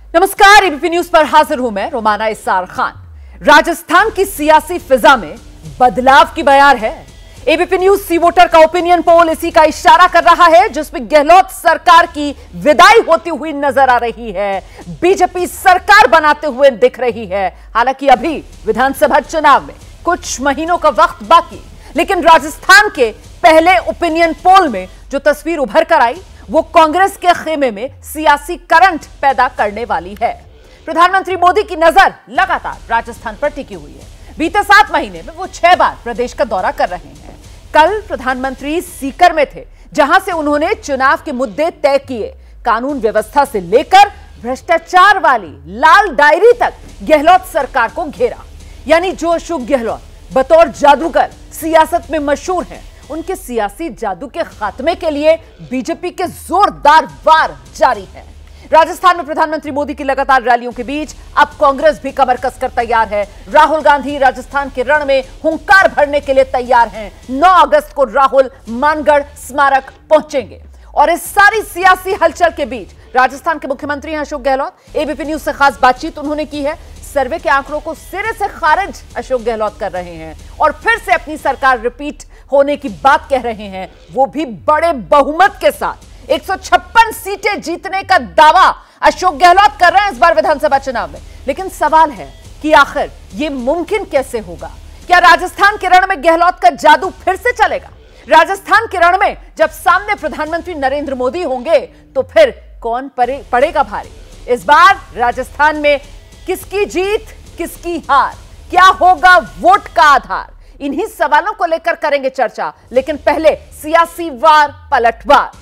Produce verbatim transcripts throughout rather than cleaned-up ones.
नमस्कार, ABP news पर हाजिर हूं मैं रोमाना इस्सार खान। राजस्थान की सियासी फिजा में बदलाव की बयार है। एबीपी न्यूज सी वोटर का ओपिनियन पोल इसी का इशारा कर रहा है, जिसमें गहलोत सरकार की विदाई होती हुई नजर आ रही है, बीजेपी सरकार बनाते हुए दिख रही है। हालांकि अभी विधानसभा चुनाव में कुछ महीनों का वक्त बाकी, लेकिन राजस्थान के पहले ओपिनियन पोल में जो तस्वीर उभर कर आई वो कांग्रेस के खेमे में सियासी करंट पैदा करने वाली है। प्रधानमंत्री मोदी की नजर लगातार राजस्थान पर टिकी हुई है। बीते सात महीने में वो छह बार प्रदेश का दौरा कर रहे हैं। कल प्रधानमंत्री सीकर में थे, जहां से उन्होंने चुनाव के मुद्दे तय किए। कानून व्यवस्था से लेकर भ्रष्टाचार वाली लाल डायरी तक गहलोत सरकार को घेरा। यानी जो अशोक गहलोत बतौर जादूगर सियासत में मशहूर हैं, उनके सियासी जादू के खात्मे के लिए बीजेपी के जोरदार वार जारी है। राजस्थान में प्रधानमंत्री मोदी की लगातार रैलियों के बीच अब कांग्रेस भी कमर कसकर तैयार है। राहुल गांधी राजस्थान के रण में हुंकार भरने के लिए तैयार हैं। नौ अगस्त को राहुल मानगढ़ स्मारक पहुंचेंगे। और इस सारी सियासी हलचल के बीच राजस्थान के मुख्यमंत्री हैं अशोक गहलोत। एबीपी न्यूज से खास बातचीत उन्होंने की है। सर्वे के आंकड़ों को सिरे से खारिज अशोक गहलोत कर रहे हैं और फिर से अपनी सरकार रिपीट होने की बात कह रहे हैं, वो भी बड़े बहुमत के साथ। एक सौ छप्पन सीटें जीतने का दावा अशोक गहलोत कर रहे हैं इस बार विधानसभा चुनाव में। लेकिन सवाल है कि आखिर यह मुमकिन कैसे होगा? क्या राजस्थान के रण में गहलोत का जादू फिर से चलेगा? राजस्थान के रण में जब सामने प्रधानमंत्री नरेंद्र मोदी होंगे तो फिर कौन पड़ेगा भारी? इस बार राजस्थान में किसकी जीत, किसकी हार, क्या होगा वोट का आधार? इन्हीं सवालों को लेकर करेंगे चर्चा, लेकिन पहले सियासी वार पलटवार।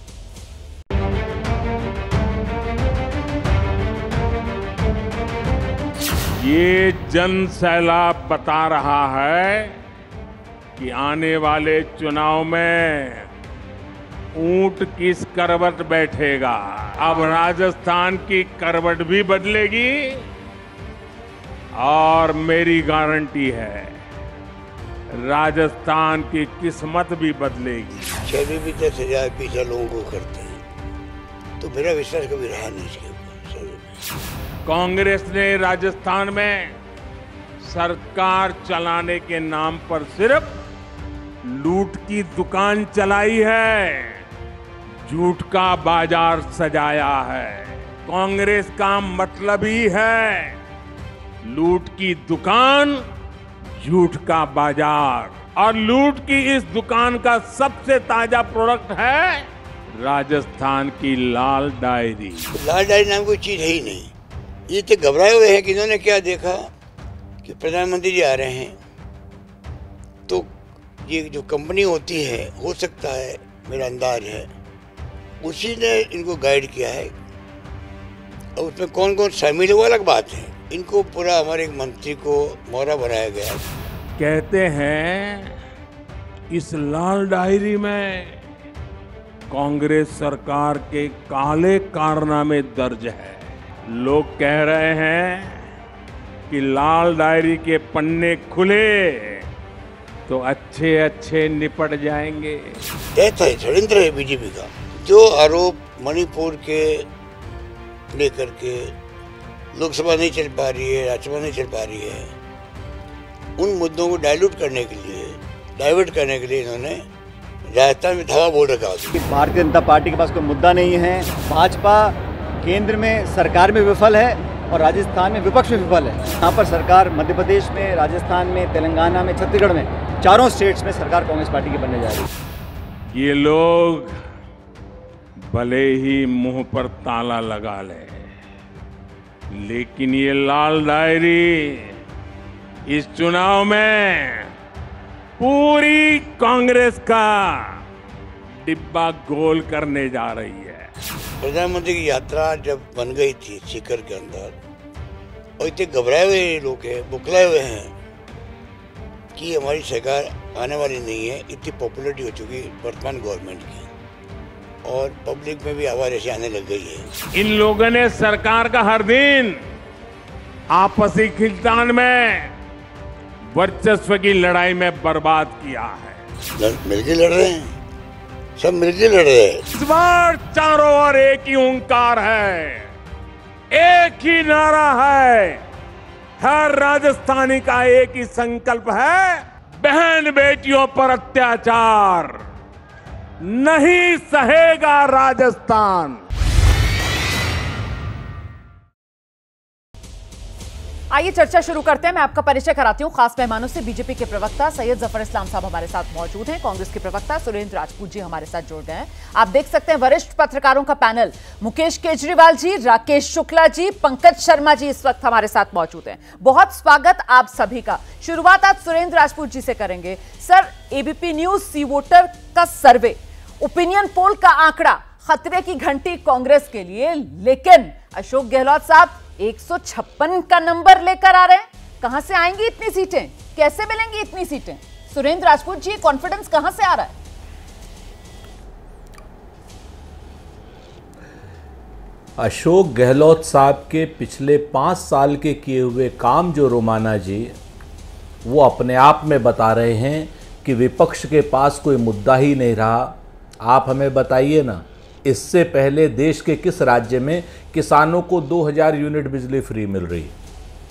ये जन सैलाब बता रहा है कि आने वाले चुनाव में ऊंट किस करवट बैठेगा। अब राजस्थान की करवट भी बदलेगी और मेरी गारंटी है राजस्थान की किस्मत भी बदलेगी। छवि भी दस हजार बीस हजार लोगों को करते हैं, तो मेरा विश्वास कभी रहा नहीं इसके ऊपर। कांग्रेस ने राजस्थान में सरकार चलाने के नाम पर सिर्फ लूट की दुकान चलाई है, झूठ का बाजार सजाया है। कांग्रेस का मतलब ही है लूट की दुकान, झूठ का बाजार। और लूट की इस दुकान का सबसे ताजा प्रोडक्ट है राजस्थान की लाल डायरी। लाल डायरी नाम कोई चीज है ही नहीं। ये तो घबराए हुए हैं कि इन्होंने क्या देखा कि प्रधानमंत्री जी आ रहे हैं, तो ये जो कंपनी होती है, हो सकता है मेरा अंदाज है उसी ने इनको गाइड किया है। और उसमें कौन कौन शामिल है वो अलग बात है। इनको पूरा हमारे एक मंत्री को मोहरा बनाया गया। कहते हैं इस लाल डायरी में कांग्रेस सरकार के काले कारनामे दर्ज है। लोग कह रहे हैं कि लाल डायरी के पन्ने खुले तो अच्छे अच्छे निपट जाएंगे। ऐसा है षड्यंत्र है बीजेपी का। जो आरोप मणिपुर के लेकर के लोकसभा नहीं चल पा रही है, राज्यसभा नहीं चल पा रही है, उन मुद्दों को डाइल्यूट करने के लिए, डाइवर्ट करने के लिए इन्होंने राजस्थान में धावा बोल रखा है। भारतीय जनता पार्टी के पास कोई मुद्दा नहीं है। भाजपा केंद्र में सरकार में विफल है और राजस्थान में विपक्ष में विफल है। यहाँ पर सरकार मध्य प्रदेश में, राजस्थान में, तेलंगाना में, छत्तीसगढ़ में, चारों स्टेट्स में सरकार कांग्रेस पार्टी की बनने जा रही है। ये लोग भले ही मुंह पर ताला लगा ले, लेकिन ये लाल डायरी इस चुनाव में पूरी कांग्रेस का डिब्बा गोल करने जा रही है। प्रधानमंत्री की यात्रा जब बन गई थी सीकर के अंदर, और इतने घबराए हुए लोग हैं, बुखलाए हुए हैं कि हमारी सरकार आने वाली नहीं है। इतनी पॉपुलरिटी हो चुकी वर्तमान गवर्नमेंट की और पब्लिक में भी आवाज ऐसी आने लग गई है। इन लोगों ने सरकार का हर दिन आपसी खिंचान में, वर्चस्व की लड़ाई में बर्बाद किया है। मिलकर लड़ रहे हैं, सब मिलकर लड़ रहे हैं। इस बार चारों ओर एक ही हुंकार है, एक ही नारा है, हर राजस्थानी का एक ही संकल्प है, बहन बेटियों पर अत्याचार नहीं सहेगा राजस्थान। आइए चर्चा शुरू करते हैं। मैं आपका परिचय कराती हूं खास मेहमानों से। बीजेपी के प्रवक्ता सैयद जफर इस्लाम साहब हमारे साथ मौजूद हैं। कांग्रेस के प्रवक्ता सुरेंद्र राजपूत जी हमारे साथ जुड़ गए हैं। आप देख सकते हैं वरिष्ठ पत्रकारों का पैनल, मुकेश केजरीवाल जी, राकेश शुक्ला जी, पंकज शर्मा जी इस वक्त हमारे साथ मौजूद हैं। बहुत स्वागत आप सभी का। शुरुआत आज सुरेंद्र राजपूत जी से करेंगे। Sir, ABP news C voter का सर्वे, ओपिनियन पोल का आंकड़ा खतरे की घंटी कांग्रेस के लिए, लेकिन अशोक गहलोत साहब एक सौ छप्पन का नंबर लेकर आ रहे हैं। कहां से आएंगी इतनी सीटें, कैसे मिलेंगी इतनी सीटें? सुरेंद्र राजपूत जी, कॉन्फिडेंस कहां से आ रहा है? अशोक गहलोत साहब के पिछले पांच साल के किए हुए काम जो रोमाना जी वो अपने आप में बता रहे हैं कि विपक्ष के पास कोई मुद्दा ही नहीं रहा। आप हमें बताइए ना, इससे पहले देश के किस राज्य में किसानों को दो हज़ार यूनिट बिजली फ्री मिल रही है?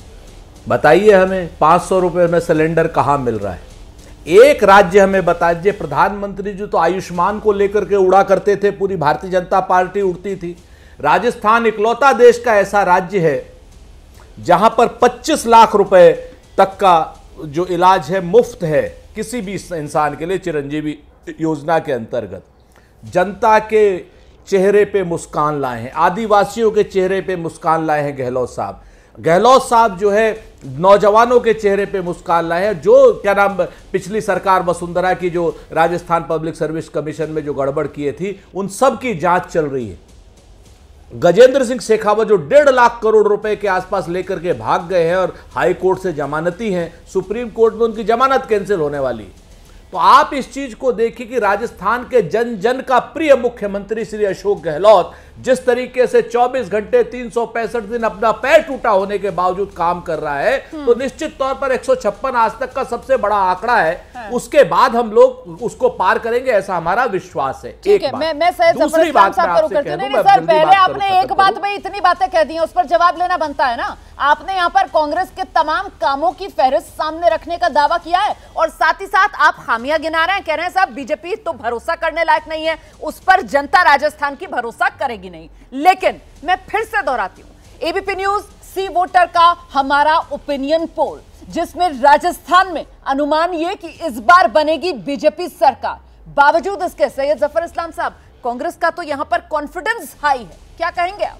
बताइए हमें। पाँच सौ रुपये में सिलेंडर कहाँ मिल रहा है? एक राज्य हमें बताइए। प्रधानमंत्री जी तो आयुष्मान को लेकर के उड़ा करते थे, पूरी भारतीय जनता पार्टी उड़ती थी। राजस्थान इकलौता देश का ऐसा राज्य है जहां पर पच्चीस लाख रुपए तक का जो इलाज है मुफ्त है किसी भी इंसान के लिए, चिरंजीवी योजना के अंतर्गत। जनता के चेहरे पे मुस्कान लाए हैं, आदिवासियों के चेहरे पे मुस्कान लाए हैं गहलोत साहब। गहलोत साहब जो है नौजवानों के चेहरे पे मुस्कान लाए हैं। जो क्या नाम, पिछली सरकार वसुंधरा की जो राजस्थान पब्लिक सर्विस कमीशन में जो गड़बड़ किए थी, उन सब की जांच चल रही है। गजेंद्र सिंह शेखावत जो डेढ़ लाख करोड़ रुपए के आसपास लेकर के भाग गए हैं और हाई कोर्ट से जमानती हैं, सुप्रीम कोर्ट में उनकी जमानत कैंसिल होने वाली है। तो आप इस चीज को देखिए कि राजस्थान के जन जन का प्रिय मुख्यमंत्री श्री अशोक गहलोत जिस तरीके से चौबीस घंटे तीन सौ पैंसठ दिन अपना पैर टूटा होने के बावजूद काम कर रहा है, तो निश्चित तौर पर एक सौ छप्पन आज तक का सबसे बड़ा आंकड़ा है। हाँ। उसके बाद हम लोग उसको पार करेंगे, ऐसा हमारा विश्वास है। ठीक है, मैं मैं सैयद जफर इस्लाम साहब को करती हूं। नहीं सर, पहले आपने एक बात में इतनी बातें कह दी हैं, उस पर जवाब लेना बनता है ना। आपने यहाँ पर कांग्रेस के तमाम कामों की फहरिस्त सामने रखने का दावा किया है और साथ ही साथ आप खामियां गिना रहे हैं, कह रहे हैं साहब बीजेपी तो भरोसा करने लायक नहीं है, उस पर जनता राजस्थान की भरोसा करेगी नहीं। लेकिन मैं फिर से दोहराती हूं, एबीपी न्यूज सी वोटर का हमारा ओपिनियन पोल, जिसमें राजस्थान में अनुमान यह कि इस बार बनेगी बीजेपी सरकार, बावजूद इसके सैयद जफर इस्लाम साहब, कांग्रेस का तो यहां पर कॉन्फिडेंस हाई है। क्या कहेंगे आप?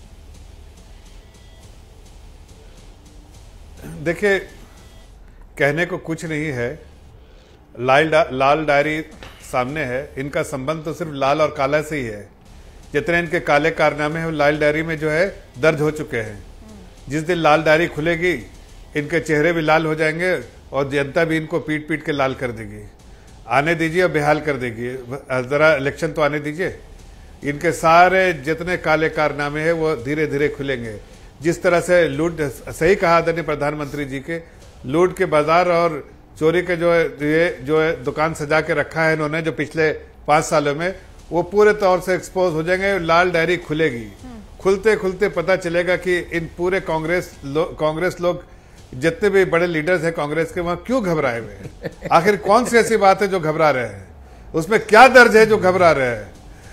देखिए, कहने को कुछ नहीं है। लाल डा, लाल डायरी सामने है। इनका संबंध तो सिर्फ लाल और काला से ही है। जितने इनके काले कारनामे हैं वो लाल डायरी में जो है दर्ज हो चुके हैं। जिस दिन लाल डायरी खुलेगी, इनके चेहरे भी लाल हो जाएंगे और जनता भी इनको पीट पीट के लाल कर देगी। आने दीजिए और बेहाल कर देगी। जरा इलेक्शन तो आने दीजिए। इनके सारे जितने काले कारनामे हैं वो धीरे धीरे खुलेंगे। जिस तरह से लूट, सही कहा आदरणीय प्रधानमंत्री जी के, लूट के बाजार और चोरी के जो ये जो है दुकान सजा के रखा है इन्होंने जो पिछले पांच सालों में, वो पूरे तौर से एक्सपोज हो जाएंगे। लाल डायरी खुलेगी। खुलते खुलते पता चलेगा कि इन पूरे कांग्रेस लो, कांग्रेस लोग जितने भी बड़े लीडर्स हैं कांग्रेस के, वहां क्यों घबराए हुए हैं? आखिर कौन सी ऐसी बात है जो घबरा रहे हैं? उसमें क्या दर्ज है जो घबरा रहे हैं?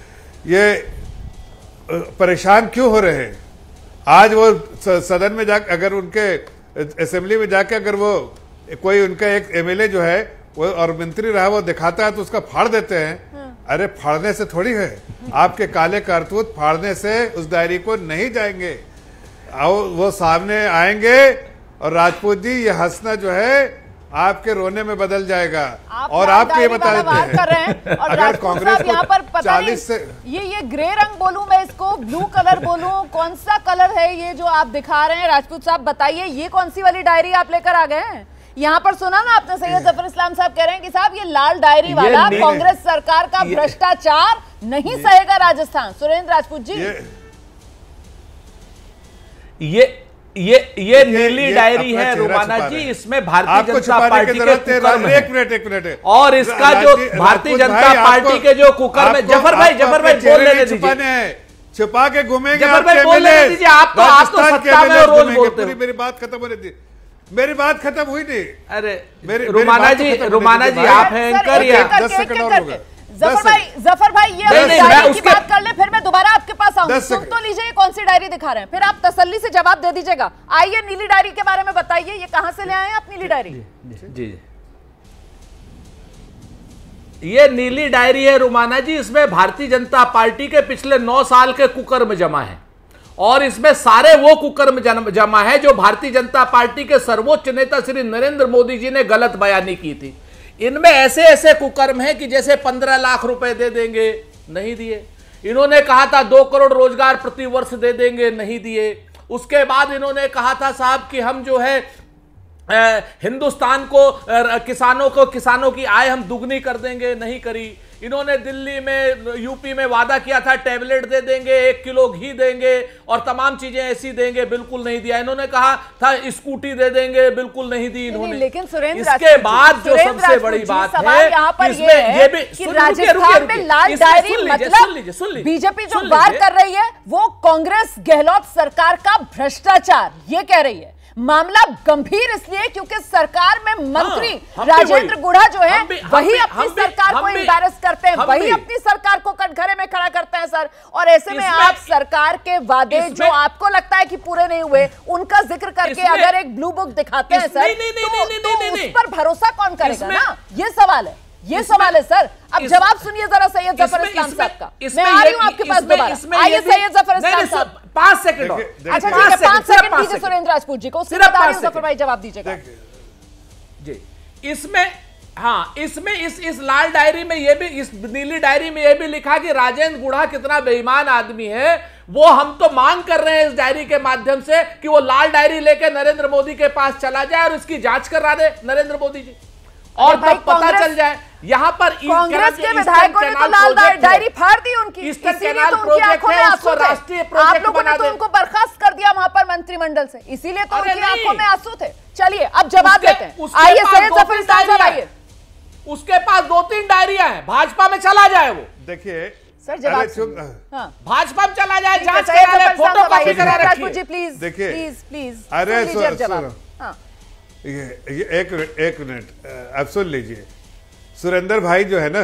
ये परेशान क्यों हो रहे हैं? आज वो सदन में जाकर, अगर उनके असेंबली में जाकर अगर वो कोई उनका एक एमएलए जो है वो और मंत्री रहा वो दिखाता है तो उसका फाड़ देते हैं। अरे फाड़ने से थोड़ी है, आपके काले कारतूत फाड़ने से उस डायरी को नहीं जाएंगे, वो सामने आएंगे। और राजपूत जी, ये हंसना जो है आपके रोने में बदल जाएगा। आप और आपको ये बता देते हैं कर रहे हैं और अगर कांग्रेस यहाँ पर पता नहीं से... ये ये ग्रे रंग बोलूं मैं इसको, ब्लू कलर बोलूं, कौन सा कलर है ये जो आप दिखा रहे हैं? राजपूत साहब बताइए, ये कौन सी वाली डायरी आप लेकर आ गए हैं? यहाँ पर सुना ना आपने, सैयद जफर इस्लाम साहब कह रहे हैं कि साहब ये लाल डायरी वाला कांग्रेस सरकार का भ्रष्टाचार नहीं सहेगा राजस्थान। सुरेंद्र राजपूत जी, ये ये ये नीली डायरी है रोमाना जी, इसमें भारतीय जनता पार्टी के कुकर में, एक मिनट एक मिनट और इसका जो भारतीय जनता पार्टी के जो कुकर में, जफर भाई जफर भाई बोल लेने दीजिए। छुपा के घूमेंगे। जफर भाई बोलने दीजिए, आप तो आप तो सत्ता में रोज बोलते हो। मेरी बात खत्म होने दी, मेरी बात खत्म हुई नहीं। अरे मेरी रुमाना जी, रुमाना जी आप हैं एंकर या दस सेकंड और होगा। जफर भाई, जफर भाई ये डायरी की बात कर ले, फिर मैं दोबारा आपके पास आऊंगी। सुन तो लीजिए कौन सी डायरी दिखा रहे हैं, फिर आप तसल्ली से जवाब दे दीजिएगा। आइए नीली डायरी के बारे में बताइए, ये कहां से ले आए हैं आप नीली डायरी? जी जी, ये नीली डायरी है रुमाना जी, इसमें भारतीय जनता पार्टी के पिछले नौ साल के कुकर्म जमा है और इसमें सारे वो कुकर्म जमा है जो भारतीय जनता पार्टी के सर्वोच्च नेता श्री नरेंद्र मोदी जी ने गलत बयानी की थी। इनमें ऐसे ऐसे कुकर्म हैं कि जैसे पंद्रह लाख रुपए दे देंगे, नहीं दिए। इन्होंने कहा था दो करोड़ रोजगार प्रति वर्ष दे देंगे, नहीं दिए। उसके बाद इन्होंने कहा था साहब कि हम जो है आ, हिंदुस्तान को आ, किसानों को किसानों की आय हम दुगनी कर देंगे, नहीं करी। इन्होंने दिल्ली में यूपी में वादा किया था टैबलेट दे देंगे, एक किलो घी देंगे और तमाम चीजें ऐसी देंगे, बिल्कुल नहीं दिया। इन्होंने कहा था स्कूटी दे देंगे, बिल्कुल नहीं दी इन्होंने। लेकिन सुरेंद्र, इसके बाद जो सबसे बड़ी बात है यहाँ पर ये है कि राजस्थान में लाल डायरी मतलब बीजेपी जो वार कर रही है वो कांग्रेस गहलोत सरकार का भ्रष्टाचार, ये कह रही है। मामला गंभीर इसलिए क्योंकि सरकार में मंत्री हाँ, राजेंद्र गुढ़ा जो है भी, वही भी, अपनी सरकार भी, को एम्बैरस करते हैं, वही अपनी सरकार को कटघरे में खड़ा करते हैं सर। और ऐसे में आप सरकार के वादे जो आपको लगता है कि पूरे नहीं हुए उनका जिक्र करके अगर एक ब्लू बुक दिखाते हैं सर, तो उस पर भरोसा कौन करेगा ना, ये सवाल है, ये सवाल है सर। अब जवाब सुनिए जरा सैयद जफर इस्लाम साहब का। मैं आ रही हूं आपके पास दोबारा। आइए सैयद जफर इस्लाम साहब, पांच सेकंड। अच्छा ठीक है, पांच सेकंड दीजिए सुरेंद्र राजपूत जी को, उसके बाद आ रही हूं जफर भाई, जवाब दीजिएगा जी। इसमें हाँ, इसमें इस इस लाल डायरी में ये भी, इस नीली डायरी में ये भी लिखा कि राजेंद्र गुढ़ा कितना बेईमान आदमी है। वो हम तो मांग कर रहे हैं इस डायरी के माध्यम से कि वो लाल डायरी लेके नरेंद्र मोदी के पास चला जाए और इसकी जांच करा दे नरेंद्र मोदी जी, और तब पता चल जाए। यहाँ पर कांग्रेस के विधायकों ने तो लाल डायरी फाड़ दी उनकी, इसीलिए तो उनकी आंखों में आंसू थे। आप लोगों ने तो उनको बर्खास्त कर दिया वहां पर मंत्रिमंडल से, इसीलिए तो उनकी आंखों में आंसू थे। चलिए अब जवाब देते हैं, आइए सैयद जफर इस्लाम साहब आइए। उसके पास दो तीन डायरियां हैं, भाजपा में चला जाए वो। देखिए सर जवाब, हाँ भाजपा में चला जाए, जांच करा ले, फोटो कॉपी करा रखिए। प्लीज देखिए, प्लीज प्लीज अरे जवाब। ये, ये एक एक मिनट अब सुन लीजिए। सुरेंद्र भाई जो है ना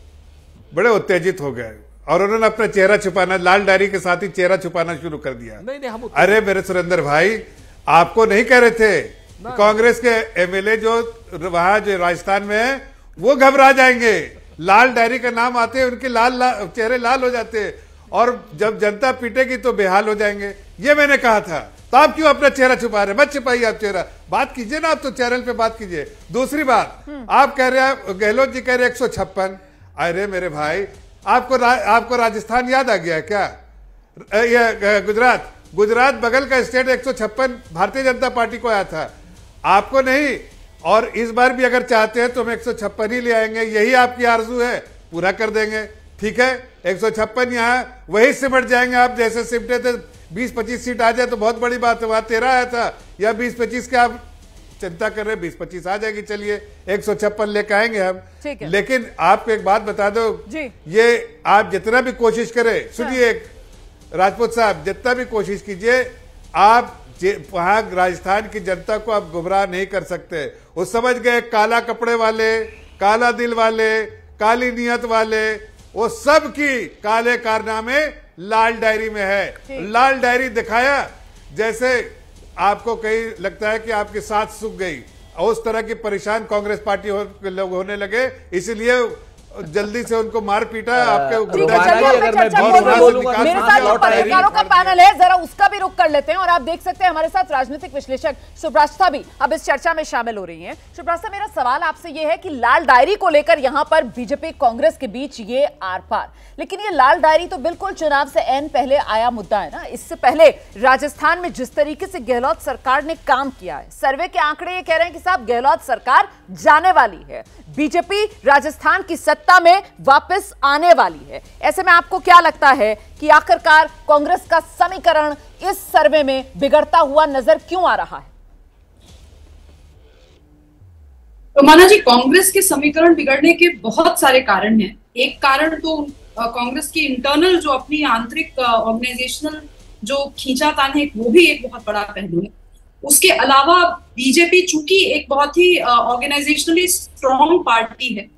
बड़े उत्तेजित हो गए और उन्होंने अपना चेहरा छुपाना, लाल डायरी के साथ ही चेहरा छुपाना शुरू कर दिया। नहीं नहीं, हम अरे मेरे सुरेंद्र भाई, आपको नहीं कह रहे थे कांग्रेस के एमएलए जो वहां जो राजस्थान में है वो घबरा जाएंगे, लाल डायरी का नाम आते हैं उनके लाल, लाल चेहरे लाल हो जाते हैं और जब जनता पीटेगी तो बेहाल हो जाएंगे, ये मैंने कहा था। तो आप क्यों अपना चेहरा छुपा रहे? मत छुपाइए आप चेहरा, बात कीजिए ना, आप तो चैनल पे बात कीजिए। दूसरी बात, आप कह रहे हैं, गहलोत जी कह रहे हैं एक सौ छप्पन। अरे मेरे भाई, आपको रा, आपको राजस्थान याद आ गया क्या? ये गुजरात गुजरात बगल का स्टेट एक सौ छप्पन भारतीय जनता पार्टी को आया था, आपको नहीं। और इस बार भी अगर चाहते हैं तो हम एक सौ छप्पन ही ले आएंगे, यही आपकी आरजू है, पूरा कर देंगे। ठीक है, एक सौ छप्पन यहाँ वही सिमट जाएंगे। आप जैसे सिमटे थे, बीस पच्चीस सीट आ जाए तो बहुत बड़ी बात है। वहां तेरह आया था, या बीस पच्चीस के आप चिंता कर रहे हैं, बीस पच्चीस आ जाएगी। चलिए एक सौ छप्पन लेकर आएंगे हम। लेकिन आपको एक बात बता दो जी, ये आप जितना भी कोशिश करें, सुनिए राजपूत साहब, जितना भी कोशिश कीजिए, आप वहां राजस्थान की जनता को आप गुमराह नहीं कर सकते। वो समझ गए काला कपड़े वाले, काला दिल वाले, काली नियत वाले, वो सब की काले कारनामे लाल डायरी में है। लाल डायरी दिखाया जैसे आपको कहीं लगता है कि आपकी सांस सूख गई, उस तरह की परेशान कांग्रेस पार्टी हो, लोग होने लगे, इसलिए जल्दी से उनको मार पीटा। आपके मेरे साथ जो पत्रकारों का पैनल है जरा उसका भी रुख कर लेते हैं, और आप देख सकते हैं हमारे साथ राजनीतिक विश्लेषक सुब्रास्ता भी अब इस चर्चा में शामिल हो रही हैं। सुब्रास्ता, मेरा सवाल आपसे यह है कि लाल डायरी को लेकर यहां पर बीजेपी कांग्रेस के बीच ये आर पार, लेकिन ये लाल डायरी तो बिल्कुल चुनाव से एन पहले आया मुद्दा है ना। इससे पहले राजस्थान में जिस तरीके से गहलोत सरकार ने काम किया है, सर्वे के आंकड़े ये कह रहे हैं कि साहब गहलोत सरकार जाने वाली है, बीजेपी राजस्थान की सत्ता में वापस आने वाली है। ऐसे में आपको क्या लगता है कि आखिरकार कांग्रेस का समीकरण इस सर्वे में बिगड़ता हुआ नजर क्यों आ रहा है? तो माना जी, कांग्रेस के समीकरण बिगड़ने के बहुत सारे कारण हैं। एक कारण तो कांग्रेस की इंटरनल जो अपनी आंतरिक ऑर्गेनाइजेशनल जो खींचातान है वो भी एक बहुत बड़ा पहलू है। उसके अलावा बीजेपी चूंकि एक बहुत ही ऑर्गेनाइजेशनली स्ट्रॉन्ग पार्टी है,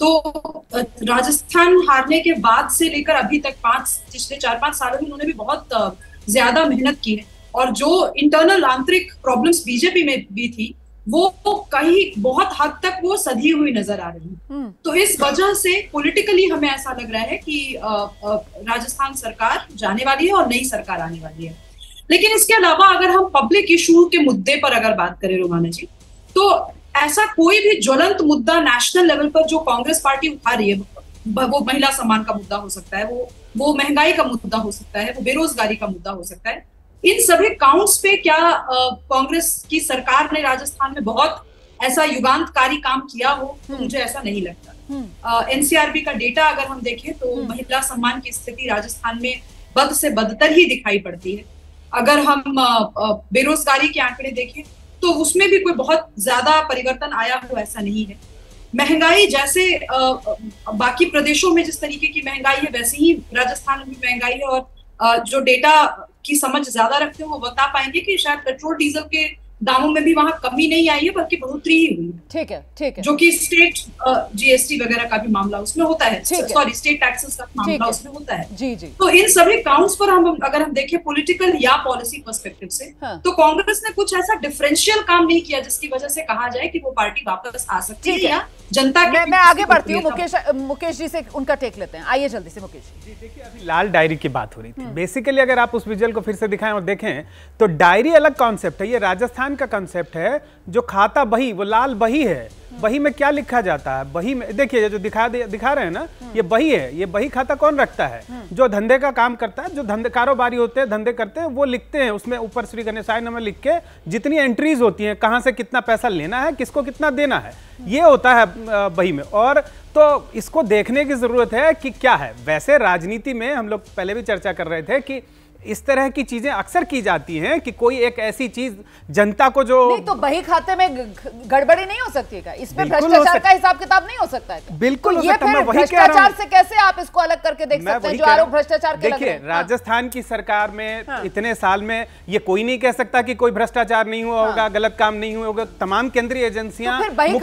तो राजस्थान हारने के बाद से लेकर अभी तक पांच पिछले चार पांच सालों में उन्होंने भी बहुत ज्यादा मेहनत की है, और जो इंटरनल आंतरिक प्रॉब्लम्स बीजेपी में भी थी वो कहीं बहुत हद तक वो सधी हुई नजर आ रही है। तो इस वजह से पॉलिटिकली हमें ऐसा लग रहा है कि राजस्थान सरकार जाने वाली है और नई सरकार आने वाली है। लेकिन इसके अलावा अगर हम पब्लिक इशू के मुद्दे पर अगर बात करें रोमाना जी, तो ऐसा कोई भी ज्वलंत मुद्दा नेशनल लेवल पर जो कांग्रेस पार्टी उठा रही है, वो महिला सम्मान का मुद्दा हो सकता है, वो वो महंगाई का मुद्दा हो सकता है, वो बेरोजगारी का मुद्दा हो सकता है, इन सभी काउंट्स पे क्या कांग्रेस की सरकार ने राजस्थान में बहुत ऐसा युगांतकारी काम किया हो, तो मुझे ऐसा नहीं लगता। एनसीआरबी का डेटा अगर हम देखें तो महिला सम्मान की स्थिति राजस्थान में बद से बदतर ही दिखाई पड़ती है। अगर हम बेरोजगारी के आंकड़े देखें तो उसमें भी कोई बहुत ज्यादा परिवर्तन आया हो ऐसा नहीं है। महंगाई जैसे बाकी प्रदेशों में जिस तरीके की महंगाई है वैसे ही राजस्थान में भी महंगाई है, और जो डेटा की समझ ज्यादा रखते हो वो बता पाएंगे कि शायद पेट्रोल डीजल के दामों में भी वहां कमी नहीं आई है बल्कि बढ़ोतरी ही हुई है। ठीक है, ठीक है। जो कि स्टेट जीएसटी वगैरह का भी मामला उसमें होता है, सॉरी स्टेट टैक्सेस का मामला उसमें होता है। जी जी। तो इन सभी काउंट्स पर हम अगर हम देखें पॉलिटिकल या पॉलिसी पर्सपेक्टिव से, हाँ। तो कांग्रेस ने कुछ ऐसा डिफरेंशियल काम नहीं किया जिसकी वजह से कहा जाए कि वो पार्टी वापस आ सकती है, या जनता के। मैं, मैं आगे बढ़ती हूँ, मुकेश मुकेश जी से उनका टेक लेते हैं। आइए जल्दी से मुकेश जी। देखिए अभी लाल डायरी की बात हो रही थी। बेसिकली अगर आप उस विजुअल को फिर से दिखाएं और देखें तो डायरी अलग कॉन्सेप्ट है, ये राजस्थान का कॉन्सेप्ट है। जो खाता बही वो लाल बही है। बही में क्या लिखा जाता है? बही में देखिए जो दिखा दिखा रहे हैं ना, ये बही है। ये बही खाता कौन रखता है? जो धंधे का काम करता है, जो धंधे कारोबारी होते हैं, धंधे करते हैं, वो लिखते हैं उसमें ऊपर श्री गणेशाय नमः लिख के जितनी एंट्रीज होती हैं, कहां से कितना पैसा लेना है, किसको कितना देना है, ये होता है बही में। और तो इसको देखने की जरूरत है कि क्या है। वैसे राजनीति में हम लोग पहले भी चर्चा कर रहे थे कि इस तरह की चीजें अक्सर की जाती हैं कि कोई एक ऐसी चीज जनता को जो नहीं, तो बही खाते में गड़बड़ी नहीं हो सकती है, इसमें भ्रष्टाचार का हिसाब किताब नहीं हो सकता है? बिल्कुल तो हो ये सकता है। मैं वही कह रहा भ्रष्टाचार हूं। से कैसे आप इसको अलग करके देख सकते हैं जो आरोप भ्रष्टाचार के? देखिए राजस्थान की सरकार में इतने साल में ये कोई नहीं कह सकता कि कोई भ्रष्टाचार नहीं हुआ होगा, गलत काम नहीं हुआ होगा। तमाम केंद्रीय एजेंसियां,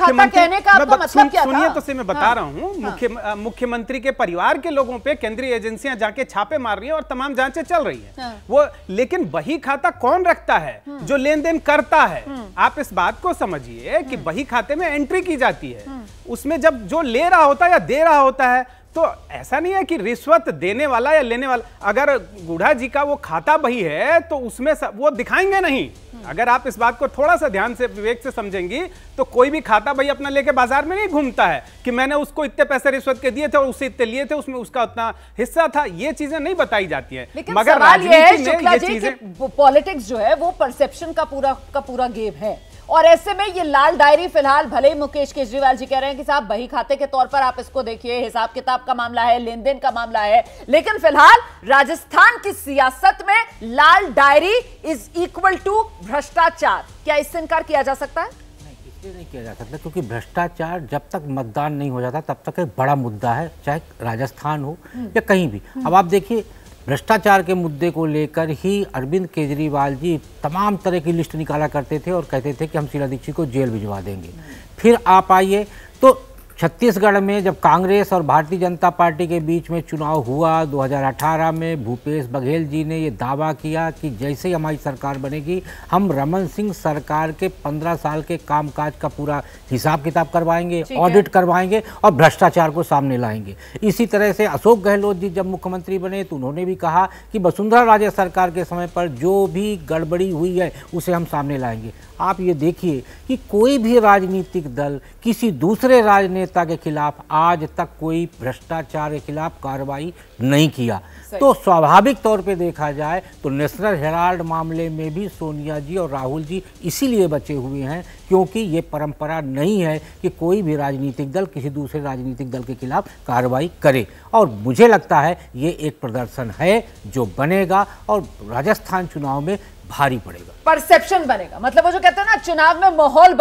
सुनिए तो से मैं बता रहा हूँ, मुख्यमंत्री के परिवार के लोगों पे केंद्रीय एजेंसियां जाके छापे मार रही है और तमाम जांचें चल रही है वो। लेकिन बही खाता कौन रखता है? जो लेन देन करता है। आप इस बात को समझिए कि बही खाते में एंट्री की जाती है, उसमें जब जो ले रहा होता है या दे रहा होता है, तो ऐसा नहीं है कि रिश्वत देने वाला या लेने वाला। अगर गुढ़ा जी का वो खाता बही है तो उसमें वो दिखाएंगे नहीं। अगर आप इस बात को थोड़ा सा ध्यान से विवेक से समझेंगी तो कोई भी खाता बही अपना लेके बाजार में नहीं घूमता है कि मैंने उसको इतने पैसे रिश्वत के दिए थे और उससे इतने लिए थे, उसमें उसका उतना हिस्सा था। ये चीजें नहीं बताई जाती हैं। मगर राजनीति में ये चीजें, पॉलिटिक्स जो है वो परसेप्शन का पूरा का पूरा गेम है। और ऐसे में ये लाल डायरी फिलहाल भले ही मुकेश केजरीवाल जी कह रहे हैं कि साहब बही खाते के तौर पर आप इसको देखिए, हिसाब किताब का मामला है, लेन देन का मामला है, लेकिन फिलहाल राजस्थान की सियासत में लाल डायरी इज इक्वल टू भ्रष्टाचार। क्या इससे इनकार किया जा सकता है? नहीं, इसलिए नहीं किया जा सकता क्योंकि भ्रष्टाचार जब तक मतदान नहीं हो जाता तब तक एक बड़ा मुद्दा है, चाहे राजस्थान हो या कहीं भी। अब आप देखिए भ्रष्टाचार के मुद्दे को लेकर ही अरविंद केजरीवाल जी तमाम तरह की लिस्ट निकाला करते थे और कहते थे कि हम शीला दीक्षित को जेल भिजवा देंगे। फिर आप आइए तो छत्तीसगढ़ में जब कांग्रेस और भारतीय जनता पार्टी के बीच में चुनाव हुआ दो हज़ार अठारह में, भूपेश बघेल जी ने ये दावा किया कि जैसे ही हमारी सरकार बनेगी हम रमन सिंह सरकार के पंद्रह साल के कामकाज का पूरा हिसाब किताब करवाएंगे, ऑडिट करवाएंगे और भ्रष्टाचार को सामने लाएंगे। इसी तरह से अशोक गहलोत जी जब मुख्यमंत्री बने तो उन्होंने भी कहा कि वसुंधरा राजे सरकार के समय पर जो भी गड़बड़ी हुई है उसे हम सामने लाएंगे। आप ये देखिए कि कोई भी राजनीतिक दल किसी दूसरे राजनेता के खिलाफ आज तक कोई भ्रष्टाचार के खिलाफ कार्रवाई नहीं किया। तो स्वाभाविक तौर पे देखा जाए तो नेशनल हेराल्ड मामले में भी सोनिया जी और राहुल जी इसीलिए बचे हुए हैं क्योंकि ये परंपरा नहीं है कि कोई भी राजनीतिक दल किसी दूसरे राजनीतिक दल के खिलाफ कार्रवाई करे। और मुझे लगता है ये एक प्रदर्शन है जो बनेगा और राजस्थान चुनाव में भारी पड़ेगा, परसेप्शन बनेगा। मतलब वो जो कहते हैं ना चुनाव में माहौल बनेगा,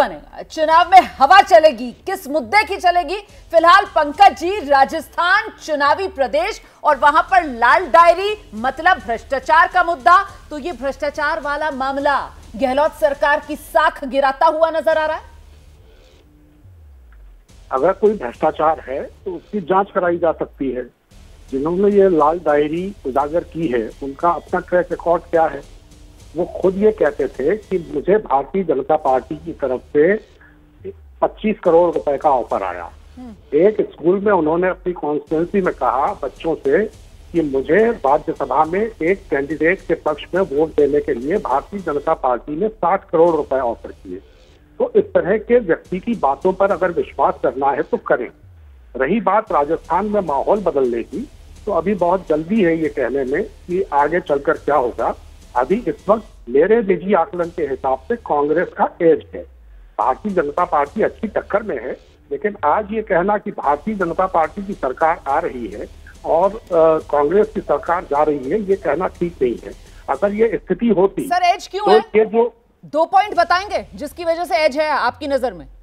चुनाव में हवा चलेगी, किस मुद्दे की चलेगी? फिलहाल पंकज जी, राजस्थान चुनावी प्रदेश और वहां पर लाल डायरी मतलब भ्रष्टाचार का मुद्दा, तो ये भ्रष्टाचार वाला मामला गहलोत सरकार की साख गिराता हुआ नजर आ रहा है। अगर कोई भ्रष्टाचार है तो उसकी जांच कराई जा सकती है। जिन्होंने ये लाल डायरी उजागर की है उनका अपना ट्रैक रिकॉर्ड क्या है? वो खुद ये कहते थे कि मुझे भारतीय जनता पार्टी की तरफ से पच्चीस करोड़ रुपए का ऑफर आया। एक स्कूल में उन्होंने अपनी कॉन्स्टिट्यूंसी में कहा बच्चों से कि मुझे राज्यसभा में एक कैंडिडेट के पक्ष में वोट देने के लिए भारतीय जनता पार्टी ने साठ करोड़ रुपए ऑफर किए। तो इस तरह के व्यक्ति की बातों पर अगर विश्वास करना है तो करें। रही बात राजस्थान में माहौल बदलने की, तो अभी बहुत जल्दी है ये कहने में कि आगे चलकर क्या होगा। अभी इस वक्त मेरे निजी आकलन के हिसाब से कांग्रेस का एज है। भारतीय जनता पार्टी अच्छी टक्कर में है, लेकिन आज ये कहना कि भारतीय जनता पार्टी की सरकार आ रही है और कांग्रेस की सरकार जा रही है, ये कहना ठीक नहीं है। अगर ये स्थिति होती सर, एज क्यों तो है? ये जो दो पॉइंट बताएंगे जिसकी वजह से एज है आपकी नजर में।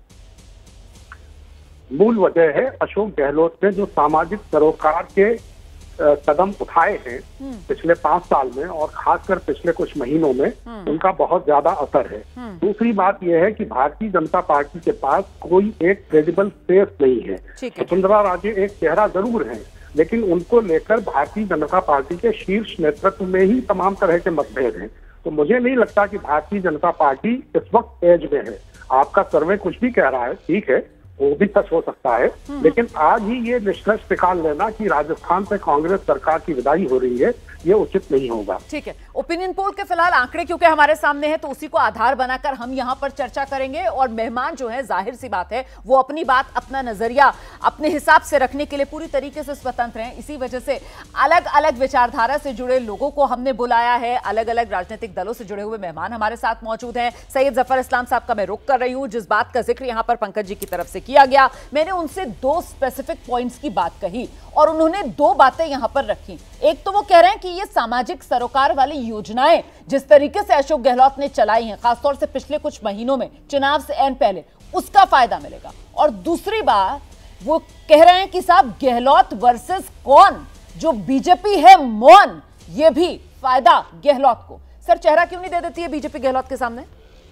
मूल वजह है अशोक गहलोत ने जो सामाजिक सरोकार के कदम उठाए हैं पिछले पांच साल में और खासकर पिछले कुछ महीनों में, उनका बहुत ज्यादा असर है। दूसरी बात यह है कि भारतीय जनता पार्टी के पास कोई एक क्रेडिबल फेस नहीं है। वसुंधरा राजे एक चेहरा जरूर है, लेकिन उनको लेकर भारतीय जनता पार्टी के शीर्ष नेतृत्व में ही तमाम तरह के मतभेद हैं। तो मुझे नहीं लगता कि भारतीय जनता पार्टी इस वक्त एज में है। आपका सर्वे कुछ भी कह रहा है, ठीक है, वो भी सच हो सकता है, लेकिन आज ही ये निष्कर्ष निकाल लेना कि राजस्थान से कांग्रेस सरकार की विदाई हो रही है, ये उचित नहीं होगा। ठीक है, ओपिनियन पोल के फिलहाल आंकड़े क्योंकि हमारे सामने हैं तो उसी को आधार बनाकर हम यहां पर चर्चा करेंगे और मेहमान जो है जाहिर सी बात है वो अपनी बात, अपना नजरिया अपने हिसाब से रखने के लिए पूरी तरीके से स्वतंत्र हैं। इसी वजह से अलग अलग विचारधारा से जुड़े लोगों को हमने बुलाया है, अलग अलग राजनीतिक दलों से जुड़े हुए मेहमान हमारे साथ मौजूद हैं। सैयद जफर इस्लाम साहब का मैं रुख कर रही हूं, जिस बात का जिक्र यहां पर पंकज जी की तरफ से किया गया, मैंने उनसे दो स्पेसिफिक पॉइंट्स की बात कही और उन्होंने दो बातें यहां पर रखी। एक तो वो कह रहे हैं कि ये सामाजिक सरोकार वाली योजनाएं जिस तरीके से अशोक गहलोत ने चलाई हैं, खासतौर से पिछले कुछ महीनों में चुनाव से एन पहले, उसका फायदा मिलेगा। और दूसरी बात वो कह रहे हैं कि साहब गहलोत वर्सेस कौन, जो बीजेपी है मौन, ये भी फायदा गहलोत को। सर, चेहरा क्यों नहीं दे देती है बीजेपी गहलोत के सामने?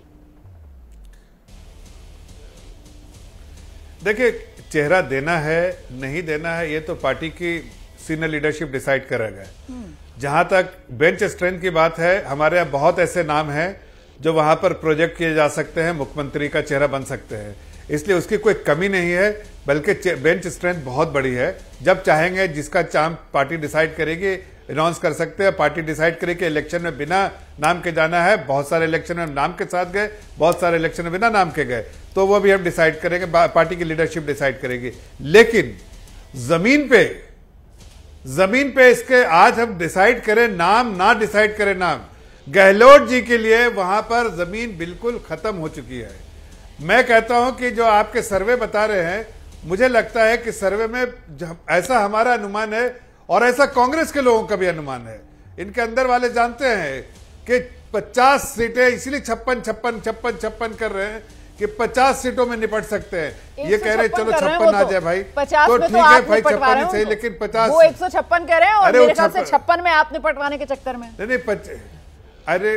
देखिए, चेहरा देना है नहीं देना है ये तो पार्टी की सीनियर लीडरशिप डिसाइड करेगा। जहां तक बेंच स्ट्रेंथ की बात है, हमारे यहाँ बहुत ऐसे नाम हैं जो वहां पर प्रोजेक्ट किए जा सकते हैं, मुख्यमंत्री का चेहरा बन सकते हैं, इसलिए उसकी कोई कमी नहीं है, बल्कि बेंच स्ट्रेंथ बहुत बड़ी है। जब चाहेंगे जिसका चाम पार्टी डिसाइड करेगी अनाउंस कर सकते हैं। पार्टी डिसाइड करे कि इलेक्शन में बिना नाम के जाना है, बहुत सारे इलेक्शन में नाम के साथ गए, बहुत सारे इलेक्शन में बिना नाम के गए, तो वो भी हम डिसाइड करेंगे, पार्टी की लीडरशिप डिसाइड करेगी। लेकिन जमीन पे जमीन पे इसके आज हम डिसाइड करें नाम, ना डिसाइड करें नाम, गहलोत जी के लिए वहां पर जमीन बिल्कुल खत्म हो चुकी है। मैं कहता हूं कि जो आपके सर्वे बता रहे हैं, मुझे लगता है कि सर्वे में ऐसा हमारा अनुमान है और ऐसा कांग्रेस के लोगों का भी अनुमान है। इनके अंदर वाले जानते हैं कि पचास सीटें, इसलिए छप्पन छप्पन छप्पन छप्पन कर रहे हैं कि पचास सीटों में निपट सकते हैं। ये कह रहे हैं चलो छप्पन आ जाए भाई, तो ठीक है भाई, छप्पन ही सही, लेकिन पचास वो एक सौ छप्पन कह रहे हैं और मेरे ख्याल से छप्पन में आप निपटवाने के चक्कर में नहीं नहीं पच... अरे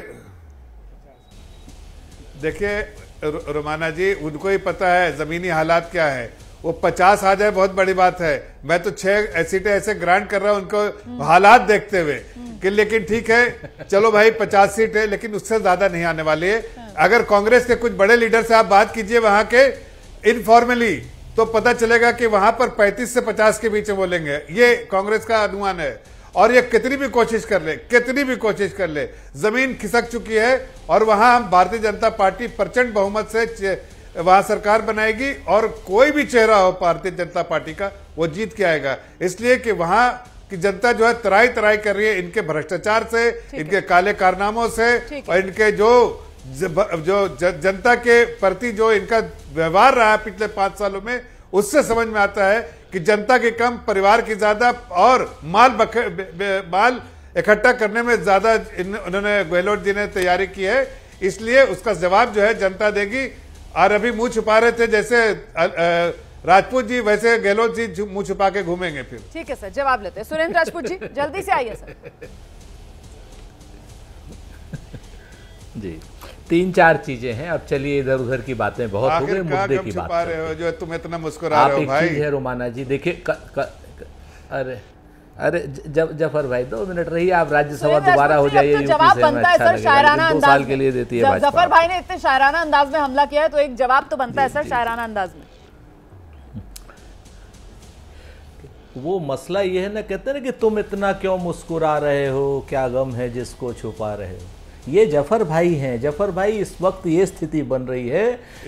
देखिए रोमाना जी, उनको ही पता है जमीनी हालात क्या है। वो पचास आ जाए बहुत बड़ी बात है, मैं तो छह सीटें ऐसे ग्रांट कर रहा हूं उनको हालात देखते हुए कि लेकिन ठीक है चलो भाई पचास सीट है, लेकिन उससे ज्यादा नहीं आने वाली है। अगर कांग्रेस के कुछ बड़े लीडर से आप बात कीजिए वहां के इनफॉर्मली, तो पता चलेगा कि वहां पर पैंतीस से पचास के बीच में बोलेंगे, ये कांग्रेस का अनुमान है। और ये कितनी भी कोशिश कर ले, कितनी भी कोशिश कर ले, जमीन खिसक चुकी है और वहां हम भारतीय जनता पार्टी प्रचंड बहुमत से वहां सरकार बनाएगी और कोई भी चेहरा हो भारतीय जनता पार्टी का वो जीत के आएगा। इसलिए कि वहां की जनता जो है तराई तराई कर रही है इनके भ्रष्टाचार से, इनके काले कारनामों से और इनके जो जो जनता के प्रति जो इनका व्यवहार रहा है पिछले पांच सालों में, उससे समझ में आता है कि जनता के कम, परिवार की ज्यादा और माल माल इकट्ठा करने में ज्यादा उन्होंने गहलोत जी ने तैयारी की है। इसलिए उसका जवाब जो है जनता देगी। और अभी मुंह छुपा रहे थे जैसे अ, अ, राजपूत जी, वैसे गहलोत जी मुंह छुपा के घूमेंगे फिर। ठीक है सर, जवाब लेते हैं। सुरेंद्र राजपूत जी जल्दी से आइए सर। जी, तीन चार चीजें हैं। अब चलिए इधर उधर की बातें बहुत हो गई, मुद्दे की बात छुपा रहे हो जो तुम इतना मुस्कुरा रहे हो भाई। एक चीज है रोमाना जी, देखिए अरे अरे जब जफर भाई दो मिनट रहिए, आप राज्यसभा दोबारा हो जाइए। तो जवाब बनता है सर शायराना अंदाज साल के लिए देती है जफर भाई ने इतने शायराना अंदाज में हमला किया है, तो एक जवाब तो बनता है सर शायराना अंदाज में। वो मसला ये है ना, कहते हैं ना कि तुम इतना क्यों मुस्कुरा रहे हो, क्या गम है जिसको छुपा रहे हो। ये जफर भाई हैं। जफर भाई इस वक्त ये स्थिति बन रही है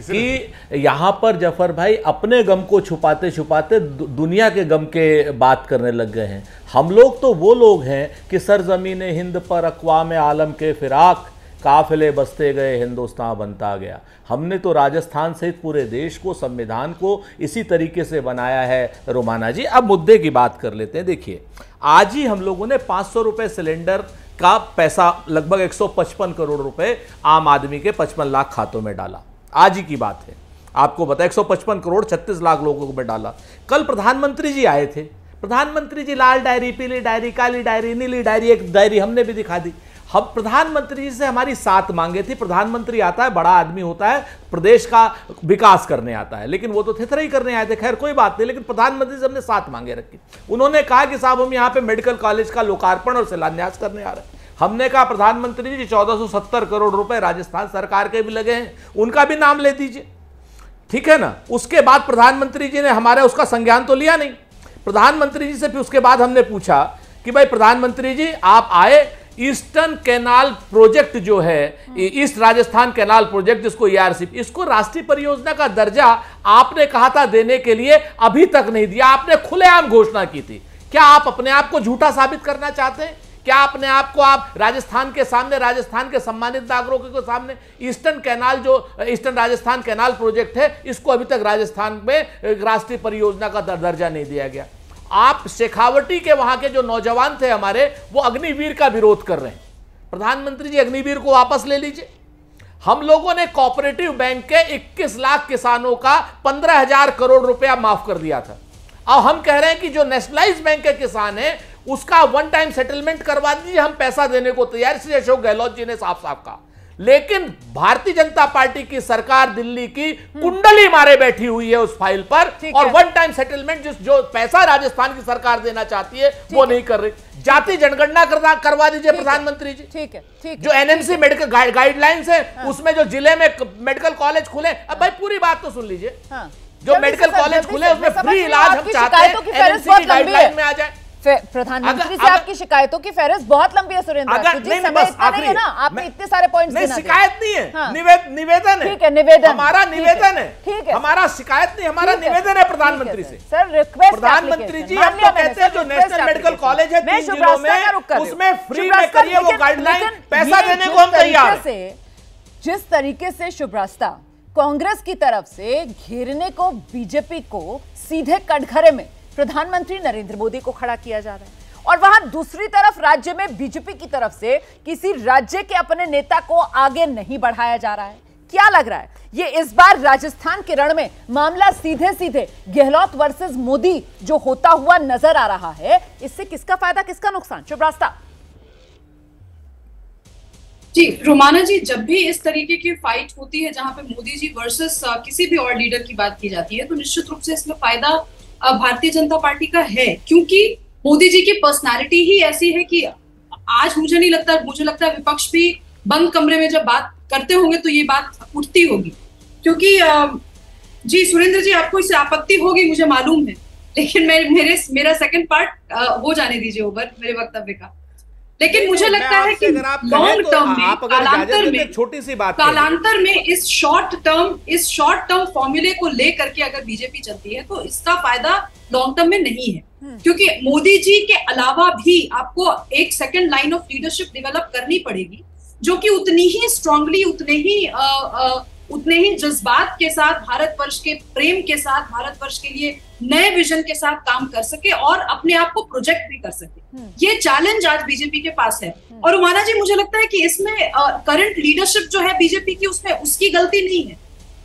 कि यहाँ पर जफर भाई अपने गम को छुपाते छुपाते दुनिया के गम के बात करने लग गए हैं। हम लोग तो वो लोग हैं कि सरजमीन हिंद पर अक़वाम आलम के फिराक काफिले बसते गए, हिंदुस्तान बनता गया। हमने तो राजस्थान सहित पूरे देश को, संविधान को इसी तरीके से बनाया है रोमाना जी। अब मुद्दे की बात कर लेते हैं। देखिए, आज ही हम लोगों ने पाँच सौ रुपये सिलेंडर का पैसा, लगभग एक सौ पचपन करोड़ रुपए आम आदमी के पचपन लाख खातों में डाला। आज ही की बात है, आपको बता एक सौ पचपन करोड़ छत्तीस लाख लोगों को में डाला। कल प्रधानमंत्री जी आए थे। प्रधानमंत्री जी लाल डायरी, पीली डायरी, काली डायरी, नीली डायरी, एक डायरी हमने भी दिखा दी। हम प्रधानमंत्री जी से हमारी साथ मांगे थी। प्रधानमंत्री आता है, बड़ा आदमी होता है, प्रदेश का विकास करने आता है, लेकिन वो तो थेथराई करने आए थे। खैर कोई बात नहीं, लेकिन प्रधानमंत्री से हमने साथ मांगे रखी। उन्होंने कहा कि साहब हम यहाँ पे मेडिकल कॉलेज का लोकार्पण और शिलान्यास करने आ रहे हैं। हमने कहा प्रधानमंत्री जी चौदह सौ सत्तर करोड़ रुपए राजस्थान सरकार के भी लगे हैं, उनका भी नाम ले दीजिए, ठीक है ना। उसके बाद प्रधानमंत्री जी ने हमारे उसका संज्ञान तो लिया नहीं। प्रधानमंत्री जी से फिर उसके बाद हमने पूछा कि भाई प्रधानमंत्री जी आप आए, ईस्टर्न कैनाल प्रोजेक्ट जो है, ईस्ट राजस्थान कैनाल प्रोजेक्ट जिसको ईआरसी, इसको राष्ट्रीय परियोजना का दर्जा आपने कहा था देने के लिए, अभी तक नहीं दिया। आपने खुलेआम घोषणा की थी। क्या आप अपने आप को झूठा साबित करना चाहते हैं? क्या अपने आप को आप राजस्थान के सामने, राजस्थान के सम्मानित नागरिकों के सामने, ईस्टर्न कैनाल जो ईस्टर्न राजस्थान कैनाल प्रोजेक्ट है, इसको अभी तक राजस्थान में राष्ट्रीय परियोजना का दर्जा नहीं दिया गया। आप शेखावटी के वहां के जो नौजवान थे हमारे, वो अग्निवीर का विरोध कर रहे हैं। प्रधानमंत्री जी अग्निवीर को वापस ले लीजिए। हम लोगों ने कोऑपरेटिव बैंक के इक्कीस लाख किसानों का पंद्रह हजार करोड़ रुपया माफ कर दिया था। अब हम कह रहे हैं कि जो नेशनलाइज बैंक के किसान हैं उसका वन टाइम सेटलमेंट करवा दीजिए, हम पैसा देने को तैयार। श्री अशोक गहलोत जी ने साफ साफ कहा। लेकिन भारतीय जनता पार्टी की सरकार दिल्ली की कुंडली मारे बैठी हुई है उस फाइल पर, और वन टाइम सेटलमेंट जिस जो पैसा राजस्थान की सरकार देना चाहती है वो नहीं कर रही। जाति जनगणना करवा करवा दीजिए प्रधानमंत्री जी। ठीक है, ठीक जो एनएमसी मेडिकल गाइडलाइंस है, उसमें जो जिले में मेडिकल कॉलेज खुले, अब भाई पूरी बात तो सुन लीजिए। जो मेडिकल कॉलेज खुले उसमें फ्री इलाज हम चाहते हैं, एनएमसी की गाइडलाइन में आ जाए। प्रधानमंत्री से आपकी शिकायतों की फहरिस्त बहुत लंबी है सुरेंद्र राजपूत जी, समय इतना नहीं है ना, आपने इतने सारे पॉइंट्स गिना दिए। शिकायत नहीं है, हाँ। निवेद, निवेदन है। ठीक है, निवेदन हमारा निवेदन है, ठीक है, हमारा शिकायत नहीं, हमारा निवेदन है प्रधानमंत्री से। सर रिक्वेस्ट, प्रधानमंत्री जी हम तो कहते हैं जो नेशनल मेडिकल कॉलेज है तीन जिलों में, उसमें फ्री में करिए वो गाइडलाइन, पैसा देने को हम तैयार हैं। जिस तरीके से शुभ रास्ता कांग्रेस की तरफ से घेरने को बीजेपी को सीधे कटघरे में प्रधानमंत्री नरेंद्र मोदी को खड़ा किया जा रहा है, और वहां दूसरी तरफ राज्य में बीजेपी की तरफ से किसी राज्य के अपने नेता को आगे नहीं बढ़ाया जा रहा है। क्या लग रहा है ये इस बार राजस्थान के रण में मामला सीधे सीधे गहलोत वर्सेस मोदी जो होता हुआ नजर आ रहा है, इससे किसका फायदा किसका नुकसान? शुभ रास्ता जी। रोमाना जी, जब भी इस तरीके की फाइट होती है जहां पे मोदी जी वर्सेस किसी भी और लीडर की बात की जाती है, तो निश्चित रूप से इसमें फायदा भारतीय जनता पार्टी का है, क्योंकि मोदी जी की पर्सनालिटी ही ऐसी है कि आज मुझे नहीं लगता, मुझे लगता है विपक्ष भी बंद कमरे में जब बात करते होंगे तो ये बात उठती होगी। क्योंकि जी सुरेंद्र जी, आपको इससे आपत्ति होगी मुझे मालूम है, लेकिन मैं मेरे मेरा सेकंड पार्ट हो जाने दीजिए ओवर मेरे वक्तव्य का। लेकिन मुझे लगता है कि लॉन्ग टर्म में, कालांतर में, छोटी सी बात, कालांतर में इस शॉर्ट टर्म इस शॉर्ट टर्म फॉर्मूले को लेकर के अगर बीजेपी चलती है तो इसका फायदा लॉन्ग टर्म में नहीं है, क्योंकि मोदी जी के अलावा भी आपको एक second line of leadership develop करनी पड़ेगी, जो कि उतनी ही स्ट्रांगली, उतने ही आ, आ, उतने ही जज्बात के साथ, भारतवर्ष के प्रेम के साथ, भारतवर्ष के लिए नए विजन के साथ काम कर सके और अपने आप को प्रोजेक्ट भी कर सके। ये चैलेंज आज बीजेपी के पास है। और उमाना जी, मुझे लगता है कि इसमें करंट लीडरशिप जो है बीजेपी की, उसमें उसकी गलती नहीं है।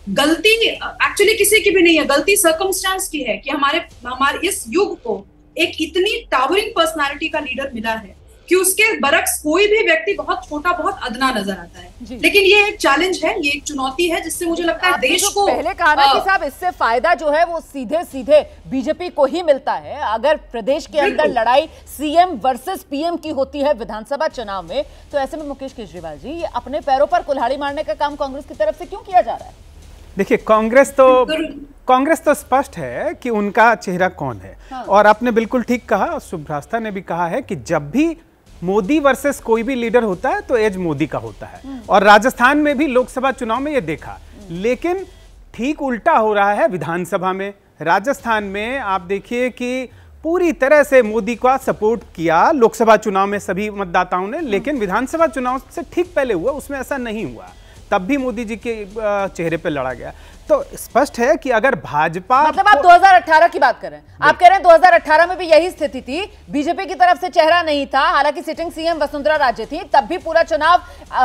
गलती एक्चुअली किसी की भी नहीं है, गलती सर्कमस्टांस की है कि हमारे हमारे इस युग को एक इतनी टावरिंग पर्सनालिटी का लीडर मिला है कि उसके बरक्स कोई भी व्यक्ति बहुत छोटा, बहुत अदना नजर आता है। लेकिन ये एक चैलेंज है, ये एक चुनौती है जिससे मुझे लगता है देश को पहले कहा ना कि साहब इससे फायदा जो है वो सीधे सीधे बीजेपी को ही मिलता है। अगर प्रदेश के अंदर लड़ाई सीएम वर्सेस पीएम की होती है विधानसभा चुनाव में, तो ऐसे में मुकेश केजरीवाल जी, ये अपने पैरों पर कुल्हाड़ी मारने का काम कांग्रेस की तरफ से क्यों किया जा रहा है? देखिए, कांग्रेस तो कांग्रेस तो स्पष्ट है कि उनका चेहरा कौन है। हाँ। और आपने बिल्कुल ठीक कहा, सुभ्रास्ता ने भी कहा है कि जब भी मोदी वर्सेस कोई भी लीडर होता है तो एज मोदी का होता है, और राजस्थान में भी लोकसभा चुनाव में ये देखा। लेकिन ठीक उल्टा हो रहा है विधानसभा में। राजस्थान में आप देखिए कि पूरी तरह से मोदी का सपोर्ट किया लोकसभा चुनाव में सभी मतदाताओं ने, लेकिन विधानसभा चुनाव से ठीक पहले हुआ उसमें ऐसा नहीं हुआ, तब भी मोदी जी के चेहरे पर लड़ा गया। तो स्पष्ट है कि अगर भाजपा, मतलब आप दो हज़ार अठारह की बात कर रहे हैं, आप कह रहे हैं दो हज़ार अठारह में भी यही स्थिति थी, बीजेपी की तरफ से चेहरा नहीं था, हालांकि सिटिंग सीएम वसुंधरा राजे थी, तब भी पूरा चुनाव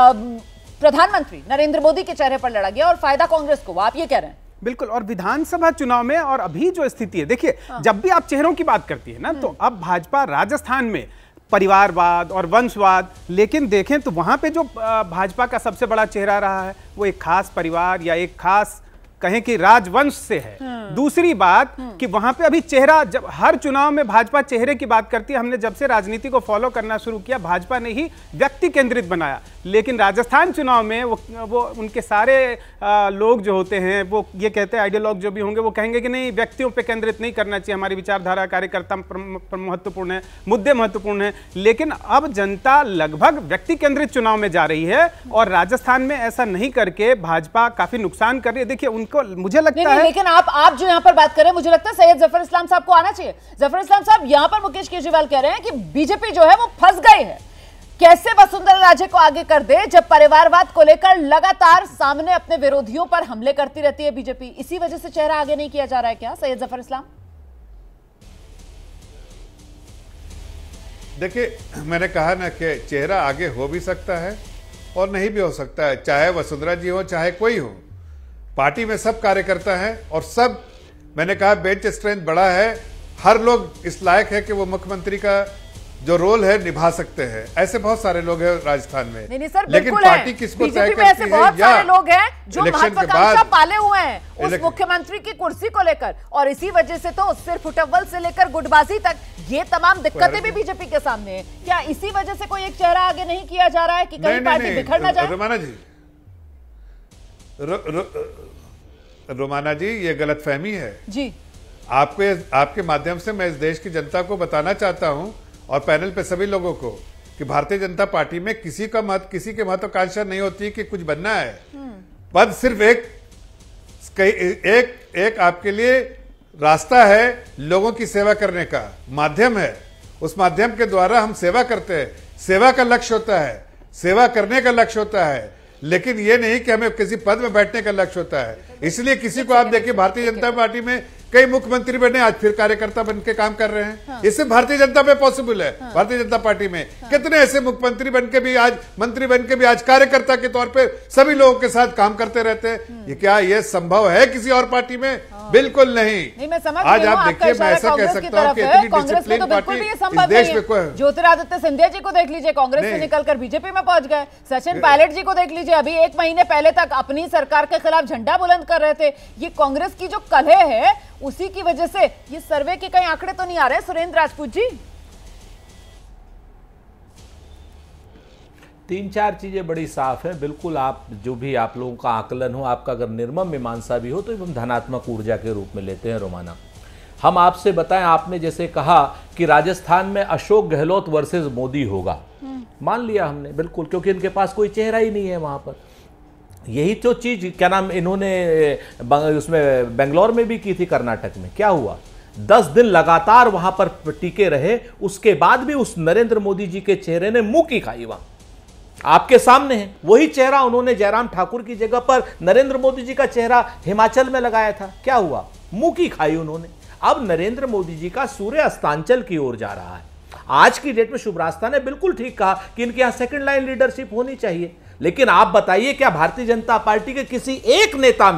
प्रधानमंत्री नरेंद्र मोदी के चेहरे पर लड़ा गया और फायदा कांग्रेस को, आप ये कह रहे हैं? बिल्कुल। और विधानसभा चुनाव में और अभी जो स्थिति है, देखिए हाँ। जब भी आप चेहरों की बात करती है ना, तो अब भाजपा राजस्थान में परिवारवाद और वंशवाद, लेकिन देखें तो वहां पे जो भाजपा का सबसे बड़ा चेहरा रहा है वो एक खास परिवार या एक खास कहें कि राजवंश से है। दूसरी बात कि वहां पे अभी चेहरा, जब हर चुनाव में भाजपा चेहरे की बात करती है, हमने जब से राजनीति को फॉलो करना शुरू किया भाजपा ने ही व्यक्ति केंद्रित बनाया, लेकिन राजस्थान चुनाव में वो वो उनके सारे आ, लोग जो होते हैं वो ये कहते हैं, आइडियोलॉग जो भी होंगे वो कहेंगे कि नहीं, व्यक्तियों पे केंद्रित नहीं करना चाहिए, हमारी विचारधारा कार्यकर्ता महत्वपूर्ण है, मुद्दे महत्वपूर्ण है। लेकिन अब जनता लगभग व्यक्ति केंद्रित चुनाव में जा रही है और राजस्थान में ऐसा नहीं करके भाजपा काफी नुकसान कर रही है। देखिए उनको, मुझे लगता नहीं, है नहीं, लेकिन आप आप जो यहाँ पर बात कर रहे हैं, मुझे लगता है सैयद जफर इस्लाम साहब को आना चाहिए। जफर इस्लाम साहब, यहाँ पर मुकेश केजरीवाल कह रहे हैं कि बीजेपी जो है वो फंस गई है, कैसे वसुंधरा राजे को आगे कर दे जब परिवारवाद को लेकर लगातार सामने अपने विरोधियों पर हमले करती रहती है बीजेपी, इसी वजह से चेहरा आगे नहीं किया जा रहा है क्या सैयद जफर इस्लाम? देखिए, मैंने कहा ना कि चेहरा आगे हो भी सकता है और नहीं भी हो सकता है, चाहे वसुंधरा जी हो चाहे कोई हो। पार्टी में सब कार्यकर्ता हैं और सब, मैंने कहा बेंच स्ट्रेंथ बड़ा है, हर लोग इस लायक है कि वो मुख्यमंत्री का जो रोल है निभा सकते हैं। ऐसे बहुत सारे लोग हैं राजस्थान में। नहीं, नहीं सर, लेकिन पार्टी किसको तय करती ऐसे बहुत है, सारे लोग हैं जो महत्वाकांक्षा पाले हुए हैं उस मुख्यमंत्री की कुर्सी को लेकर, और इसी वजह से तो सिर्फ फुटबॉल से लेकर गुटबाजी तक ये तमाम दिक्कतें भी बीजेपी के सामने है। क्या इसी वजह से कोई एक चेहरा आगे नहीं किया जा रहा है कि कहीं पार्टी बिखर ना जाए? रोमाना जी, रो, रो, रोमाना जी, ये गलतफहमी है जी। आपके आपके माध्यम से मैं इस देश की जनता को बताना चाहता हूं और पैनल पे सभी लोगों को कि भारतीय जनता पार्टी में किसी का मत किसी के महत्वाकांक्षा नहीं होती कि कुछ बनना है। पद सिर्फ एक एक एक आपके लिए रास्ता है, लोगों की सेवा करने का माध्यम है। उस माध्यम के द्वारा हम सेवा करते हैं, सेवा का लक्ष्य होता है, सेवा करने का लक्ष्य होता है, लेकिन ये नहीं कि हमें किसी पद में बैठने का लक्ष्य होता है। इसलिए किसी को आप देखिए भारतीय जनता पार्टी में कई मुख्यमंत्री बने, आज फिर कार्यकर्ता बन के काम कर रहे हैं। हाँ। इससे भारतीय जनता पे पॉसिबल है। हाँ। भारतीय जनता पार्टी में हाँ। कितने ऐसे मुख्यमंत्री बन के भी आज मंत्री बन के भी आज कार्यकर्ता के तौर पे सभी लोगों के साथ काम करते रहते हैं। ये क्या ये संभव है किसी और पार्टी में? बिल्कुल नहीं, नहीं मैं समझ आज आप देखिए, मैं ऐसा कह सकता हूँ कि इतनी डिसिप्लिन पार्टी इस देश में कोई है। ज्योतिरादित्य सिंधिया जी को देख लीजिए, कांग्रेस से निकलकर बीजेपी में पहुंच गए। सचिन पायलट जी को देख लीजिए, अभी एक महीने पहले तक अपनी सरकार के खिलाफ झंडा बुलंद कर रहे थे। ये कांग्रेस की जो कलह है उसी की वजह से ये सर्वे के कई आंकड़े तो नहीं आ रहे सुरेंद्र राजपूत जी? तीन चार चीजें बड़ी साफ है। बिल्कुल, आप जो भी आप लोगों का आकलन हो, आपका अगर निर्मम मीमांसा भी हो तो हम धनात्मक ऊर्जा के रूप में लेते हैं। रोमाना, हम आपसे बताएं, आपने जैसे कहा कि राजस्थान में अशोक गहलोत वर्सेस मोदी होगा, मान लिया हमने, बिल्कुल, क्योंकि इनके पास कोई चेहरा ही नहीं है वहां पर। यही तो चीज, क्या नाम, इन्होंने उसमें बेंगलोर में भी की थी, कर्नाटक में क्या हुआ, दस दिन लगातार वहां पर टिके रहे, उसके बाद भी उस नरेंद्र मोदी जी के चेहरे ने मुंह की खाई। वहां आपके सामने है वही चेहरा, उन्होंने जयराम ठाकुर की जगह पर नरेंद्र मोदी जी का चेहरा हिमाचल में लगाया था, क्या हुआ, मुंह की खाई उन्होंने। अब नरेंद्र मोदी जी का सूर्य अस्तांचल की ओर जा रहा है। आज की डेट में शुभ्रास्ता ने बिल्कुल ठीक कहा कि इनके यहां सेकंड लाइन लीडरशिप होनी चाहिए, लेकिन आप बताइए क्या भारतीय जनता पार्टी के किसी एक नेता में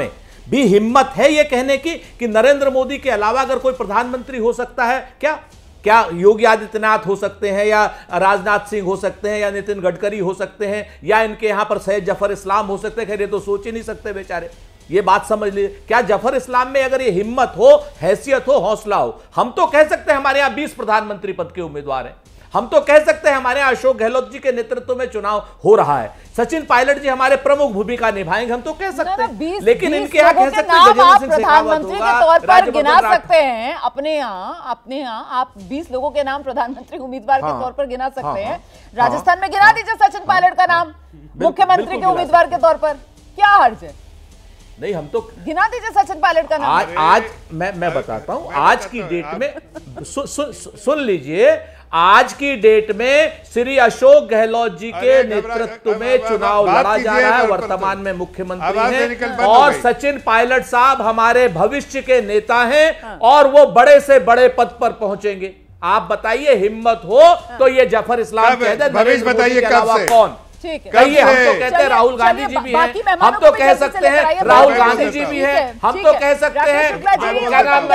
भी हिम्मत है ये कहने की कि नरेंद्र मोदी के अलावा अगर कोई प्रधानमंत्री हो सकता है? क्या क्या योगी आदित्यनाथ हो सकते हैं, या राजनाथ सिंह हो सकते हैं, या नितिन गडकरी हो सकते हैं, या इनके यहां पर सैयद जफर इस्लाम हो सकते हैं? खैर ये तो सोच ही नहीं सकते बेचारे। ये बात समझ लीजिए, क्या जफर इस्लाम में अगर ये हिम्मत हो, हैसियत हो, हौसला हो? हम तो कह सकते हैं हमारे यहां बीस प्रधानमंत्री पद के उम्मीदवार हैं, हम तो कह सकते हैं हमारे यहां अशोक गहलोत जी के नेतृत्व में चुनाव हो रहा है, सचिन पायलट जी हमारे प्रमुख भूमिका निभाएंगे, हम तो कह सकते हैं। लेकिन इनके यहाँ कह सकते हैं आप प्रधानमंत्री के तौर पर गिना सकते हैं अपने यहाँ अपने यहाँ आप बीस लोगों के नाम प्रधानमंत्री उम्मीदवार के तौर पर गिना सकते हैं। राजस्थान में गिना दीजिए सचिन पायलट का नाम मुख्यमंत्री के उम्मीदवार के तौर पर, क्या हर्ज है? नहीं, हम तो गिना दीजिए सचिन पायलट का नाम। आज आज मैं मैं बताता हूं, आज की डेट में सु, सु, सु, सुन लीजिए, आज की डेट में श्री अशोक गहलोत जी के नेतृत्व में चुनाव लड़ा जा रहा है, वर्तमान में मुख्यमंत्री हैं, और सचिन पायलट साहब हमारे भविष्य के नेता हैं और वो बड़े से बड़े पद पर पहुंचेंगे। आप बताइए, हिम्मत हो तो ये जफर इस्लाम कह दे, नरेंद्र मोदी के अलावा कौन? कहिए, हम तो कहते हैं राहुल गांधी जी भी हैं, हम तो कह सकते हैं राहुल गांधी जी भी हैं, हम तो कह सकते हैं क्या नाम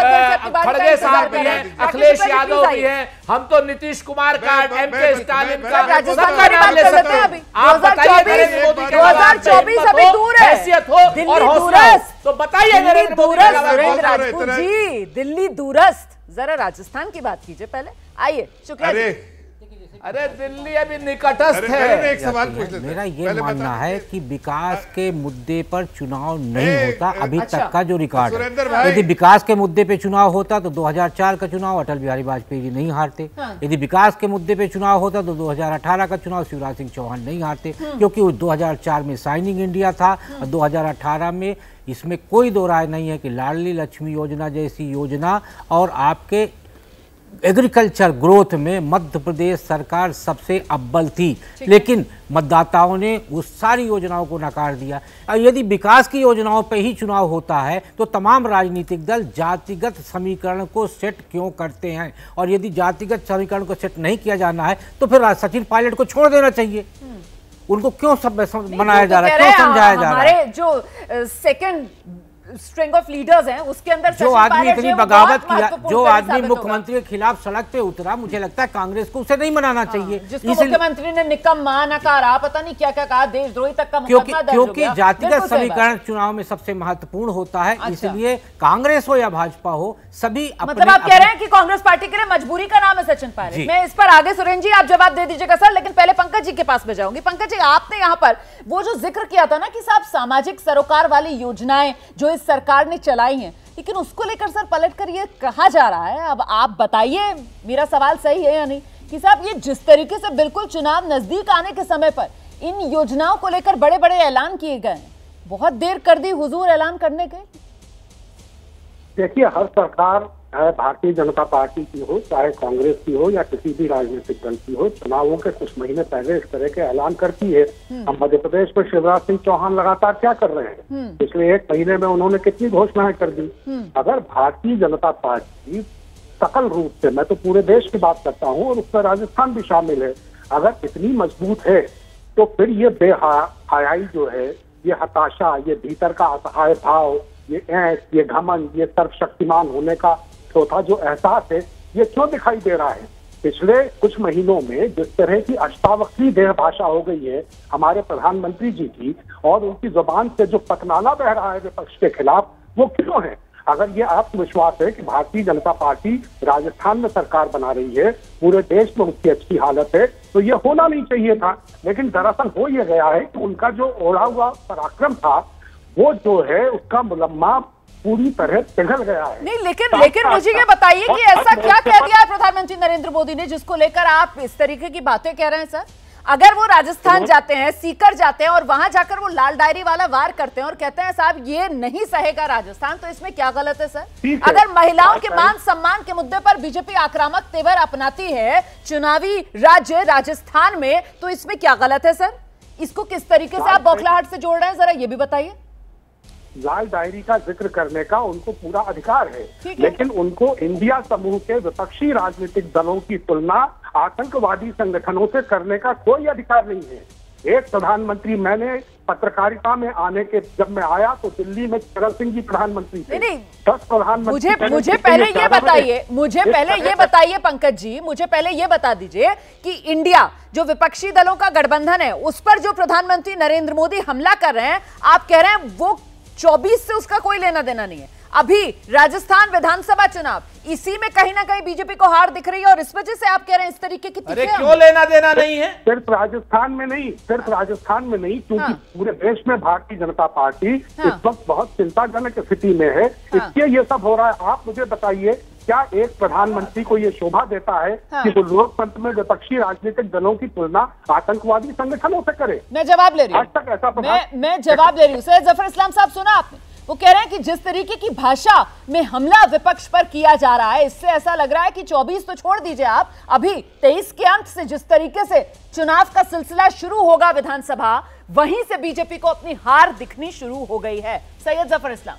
है खड़गे साहब भी हैं, अखिलेश यादव भी हैं, हम तो नीतीश कुमार का, एम के स्टालिन का, सबका नाम ले सकते हैं। आप बताइए, नरेंद्र मोदी के दो हज़ार चौबीस अभी दूर है, हैसियत हो और हौसला हो तो बताइए नरेंद्र मोदी राजपूत जी, दिल्ली दूरस्थ। जरा राजस्थान की बात कीजिए पहले, आइए शुक्ला जी। अरे दिल्ली अभी निकटस्थ है। एक सवाल पूछ लेते हैं। मेरा ये मानना है कि विकास के मुद्दे पर चुनाव नहीं होता अभी अच्छा। तक का जो रिकॉर्ड है। यदि विकास के मुद्दे पे चुनाव होता तो दो हज़ार चार का चुनाव अटल बिहारी वाजपेयी जी नहीं हारते। हाँ। यदि विकास के मुद्दे पे चुनाव होता तो दो हज़ार अठारह का चुनाव शिवराज सिंह चौहान नहीं हारते, क्योंकि वो दो हज़ार चार में साइनिंग इंडिया था और दो हज़ार अठारह में इसमें कोई दो राय नहीं है कि लाडली लक्ष्मी योजना जैसी योजना और आपके एग्रीकल्चर ग्रोथ में मध्य प्रदेश सरकार सबसे अव्वल थी, लेकिन मतदाताओं ने उस सारी योजनाओं को नकार दिया। और यदि विकास की योजनाओं पर ही चुनाव होता है तो तमाम राजनीतिक दल जातिगत समीकरण को सेट क्यों करते हैं? और यदि जातिगत समीकरण को सेट नहीं किया जाना है तो फिर सचिन पायलट को छोड़ देना चाहिए। उनको क्यों सब मनाया जा रहा है, क्यों समझाया जा रहा है? हमारे जो सेकंड स्ट्रिंग ऑफ लीडर्स हैं उसके अंदर जो आदमी इतनी बगावत किया, जो आदमी मुख्यमंत्री के खिलाफ सड़क पे उतरा, मुझे लगता है कांग्रेस को उसे नहीं मनाना चाहिए। जिसको मुख्यमंत्री ने निकम्मा, नकारा, पता नहीं क्या क्या कहा, देशद्रोही तक का मुकदमा दर्ज हो गया। क्योंकि जातिगत समीकरण चुनाव में सबसे महत्वपूर्ण होता है। अच्छा। इसलिए कांग्रेस हो या भाजपा हो, सभी मतलब आप कह रहे हैं कि कांग्रेस पार्टी के लिए मजबूरी का नाम है सचिन पायलट। मैं इस पर आगे सुरेंद्र जी आप जवाब दे दीजिएगा सर, लेकिन पहले पंकज जी के पास में जाऊंगी। पंकज जी, आपने यहाँ पर वो जो जिक्र किया था ना कि साहब सामाजिक सरोकार वाली योजनाएं जो इस सरकार ने चलाई हैं, लेकिन उसको लेकर सर पलटकर ये कहा जा रहा है, अब आप बताइए मेरा सवाल सही है या नहीं, कि साहब ये जिस तरीके से बिल्कुल चुनाव नजदीक आने के समय पर इन योजनाओं को लेकर बड़े बड़े ऐलान किए गए, बहुत देर कर दी हुजूर ऐलान करने के। देखिए, हर सरकार चाहे भारतीय जनता पार्टी की हो, चाहे कांग्रेस की हो या किसी भी राजनीतिक दल की हो, चुनावों के कुछ महीने पहले इस तरह के ऐलान करती है। हम मध्य प्रदेश में शिवराज सिंह चौहान लगातार क्या कर रहे हैं, पिछले एक महीने में उन्होंने कितनी घोषणाएं कर दी। अगर भारतीय जनता पार्टी सकल रूप से, मैं तो पूरे देश की बात करता हूँ और उसमें राजस्थान भी शामिल है, अगर इतनी मजबूत है तो फिर ये बेहयाई जो है, ये हताशा, ये भीतर का असहाय भाव, ये ऐंठ, ये घमंड, ये सर्वशक्तिमान होने का चौथा जो एहसास है, ये क्यों दिखाई दे रहा है? पिछले कुछ महीनों में जिस तरह की अष्टावक्री देह भाषा हो गई है हमारे प्रधानमंत्री जी की, और उनकी जुबान से जो पतनाला बह रहा है विपक्ष के खिलाफ, वो क्यों है? अगर ये आत्मविश्वास है कि भारतीय जनता पार्टी राजस्थान में सरकार बना रही है, पूरे देश में उसकी अच्छी हालत है, तो ये होना नहीं चाहिए था। लेकिन दरअसल हो ये गया है कि उनका जो ओढ़ा हुआ पराक्रम था, वो जो है उसका मुलम्मा पूरी तरह पिघल गया है। नहीं, लेकिन लेकिन मुझे ये बताइए कि ऐसा क्या कह दिया है प्रधानमंत्री नरेंद्र मोदी ने जिसको लेकर आप इस तरीके की बातें कह रहे हैं सर? अगर वो राजस्थान जाते हैं, सीकर जाते हैं और वहां जाकर वो लाल डायरी वाला वार करते हैं और कहते हैं साहब ये नहीं सहेगा राजस्थान, तो इसमें क्या गलत है सर? अगर महिलाओं के मान सम्मान के मुद्दे पर बीजेपी आक्रामक तेवर अपनाती है चुनावी राज्य राजस्थान में, तो इसमें क्या गलत है सर? इसको किस तरीके से आप बौखलाहट से जोड़ रहे हैं, जरा ये भी बताइए। लाल डायरी का जिक्र करने का उनको पूरा अधिकार है, है, लेकिन उनको इंडिया समूह के विपक्षी राजनीतिक दलों की तुलना आतंकवादी संगठनों से करने का कोई अधिकार नहीं है। एक प्रधानमंत्री, मैंने पत्रकारिता में आने के जब मैं आया तो दिल्ली में चरण सिंह जी प्रधानमंत्री थे। नहीं, दस प्रधानमंत्री। मुझे मुझे पहले ये बताइए मुझे पहले ये बताइए पंकज जी, मुझे पहले ये बता दीजिए कि इंडिया जो विपक्षी दलों का गठबंधन है उस पर जो प्रधानमंत्री नरेंद्र मोदी हमला कर रहे हैं, आप कह रहे हैं वो चौबीस से उसका कोई लेना देना नहीं है। अभी राजस्थान विधानसभा चुनाव, इसी में कहीं ना कहीं बीजेपी को हार दिख रही है और इस वजह से आप कह रहे हैं इस तरीके की। अरे क्यों लेना देना नहीं है? सिर्फ राजस्थान में नहीं, सिर्फ राजस्थान में नहीं, क्योंकि हाँ। पूरे देश में भारतीय जनता पार्टी हाँ। इस वक्त बहुत चिंताजनक स्थिति में है। हाँ। इसलिए ये सब हो रहा है। आप मुझे बताइए, क्या एक प्रधानमंत्री को ये शोभा देता है हाँ। कि वो लोकतंत्र में विपक्षी राजनीतिक दलों की तुलना आतंकवादी संगठनों से करे? मैं जवाब ले रही हूँ, आज तक ऐसा मैं, मैं जवाब ले रही हूँ। सैयद जफर इस्लाम साहब, सुना आपने? वो कह रहे हैं कि जिस तरीके की भाषा में हमला विपक्ष पर किया जा रहा है, इससे ऐसा लग रहा है कि चौबीस तो छोड़ दीजिए आप, अभी तेईस के अंत से जिस तरीके से चुनाव का सिलसिला शुरू होगा विधानसभा, वहीं से बीजेपी को अपनी हार दिखनी शुरू हो गई है। सैयद जफर इस्लाम।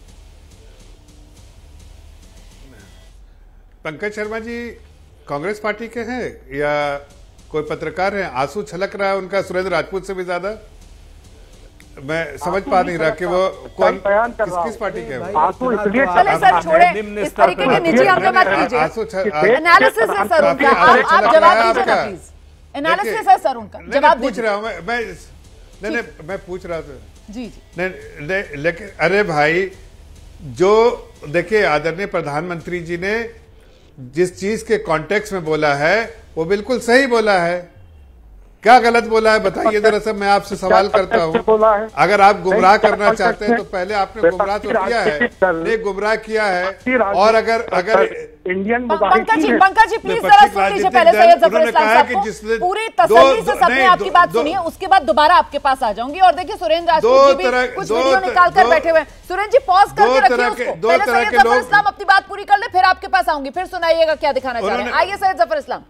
पंकज शर्मा जी कांग्रेस पार्टी के हैं या कोई पत्रकार हैं? आंसू छलक रहा है उनका सुरेंद्र राजपूत से भी ज्यादा। मैं समझ पा नहीं रहा कि वो कौन किस किस पार्टी के हैं। आंसू इसलिए चले सर, छोड़े इस तरीके के निजी हमले मत कीजिए। एनालिसिस है सर उनका, आप जवाब दीजिए ना प्लीज। एनालिसिस है सर उनका, जवाब पूछ रहा हूं मैं। मैं नहीं नहीं मैं पूछ रहा था जी जी नहीं, लेकिन अरे भाई, जो देखिए आदरणीय प्रधानमंत्री जी ने जिस चीज के कॉन्टेक्स्ट में बोला है वो बिल्कुल सही बोला है। क्या गलत बोला है बताइए जरा। सब मैं आपसे सवाल करता हूँ, अगर आप गुमराह करना चाहते हैं तो पहले आपने गुमराह तो किया है, नहीं गुमराह किया है। और अगर अगर इंडियन पंकज जी पंकज जी प्लीज जरा सुन लीजिए पहले सैयद जफर इस्लाम साहब को। पूरी तसल्ली से सबने आपकी बात सुनी है, उसके बाद दोबारा आपके पास आ जाऊंगी। और देखिए सुरेंद्र राजपूत जी भी कुछ वीडियो निकाल कर बैठे हुए हैं। सुरेंद्र जी पॉज करके रखिए उसको, पहले सैयद जफर इस्लाम अपनी बात पूरी कर ले, फिर आपके पास आऊंगी, फिर सुनाइएगा क्या दिखाना चाह रहे हैं। आइए सैयद जफर इस्लाम।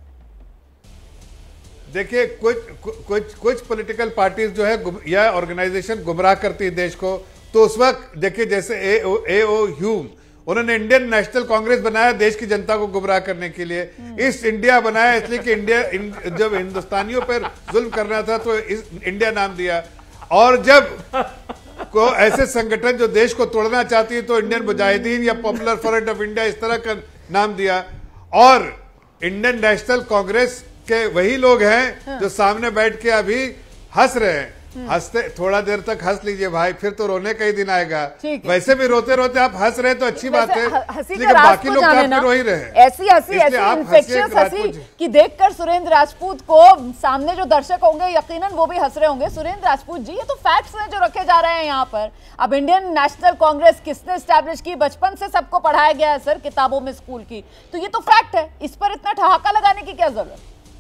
देखिए कुछ कुछ कुछ पॉलिटिकल पार्टीज जो है या ऑर्गेनाइजेशन गुमराह करती है देश को, तो उस वक्त देखिए जैसे ए ओ ह्यूम, उन्होंने इंडियन नेशनल कांग्रेस बनाया देश की जनता को गुमराह करने के लिए। ईस्ट इंडिया बनाया इसलिए कि इंडिया इन, जब हिंदुस्तानियों पर जुल्म करना था तो इस, इंडिया नाम दिया। और जब को ऐसे संगठन जो देश को तोड़ना चाहती है तो इंडियन मुजाहिदीन या पॉपुलर फ्रंट ऑफ इंडिया इस तरह का नाम दिया। और इंडियन नेशनल कांग्रेस के वही लोग हैं हाँ। जो सामने बैठ के अभी हंस रहे हैं। हंसते थोड़ा देर तक हंस लीजिए भाई, फिर तो रोने का ही दिन आएगा। वैसे भी रोते रोते आप हंस रहे तो अच्छी बात है, लेकिन बाकी लोग काफी रो ही रहे हैं। ऐसी हंसी, ऐसी इन्फेक्शियस हंसी कि देखकर सुरेंद्र राजपूत को सामने जो दर्शक होंगे यकीनन वो भी हंस रहे होंगे। सुरेंद्र राजपूत जी, ये तो फैक्ट्स हैं जो रखे जा रहे हैं यहाँ पर। अब इंडियन नेशनल कांग्रेस किसने स्टैब्लिश की? बचपन से सबको पढ़ाया गया है सर किताबों में, स्कूल की, तो ये तो फैक्ट है। इस पर इतना ठहाका लगाने की क्या जरूरत?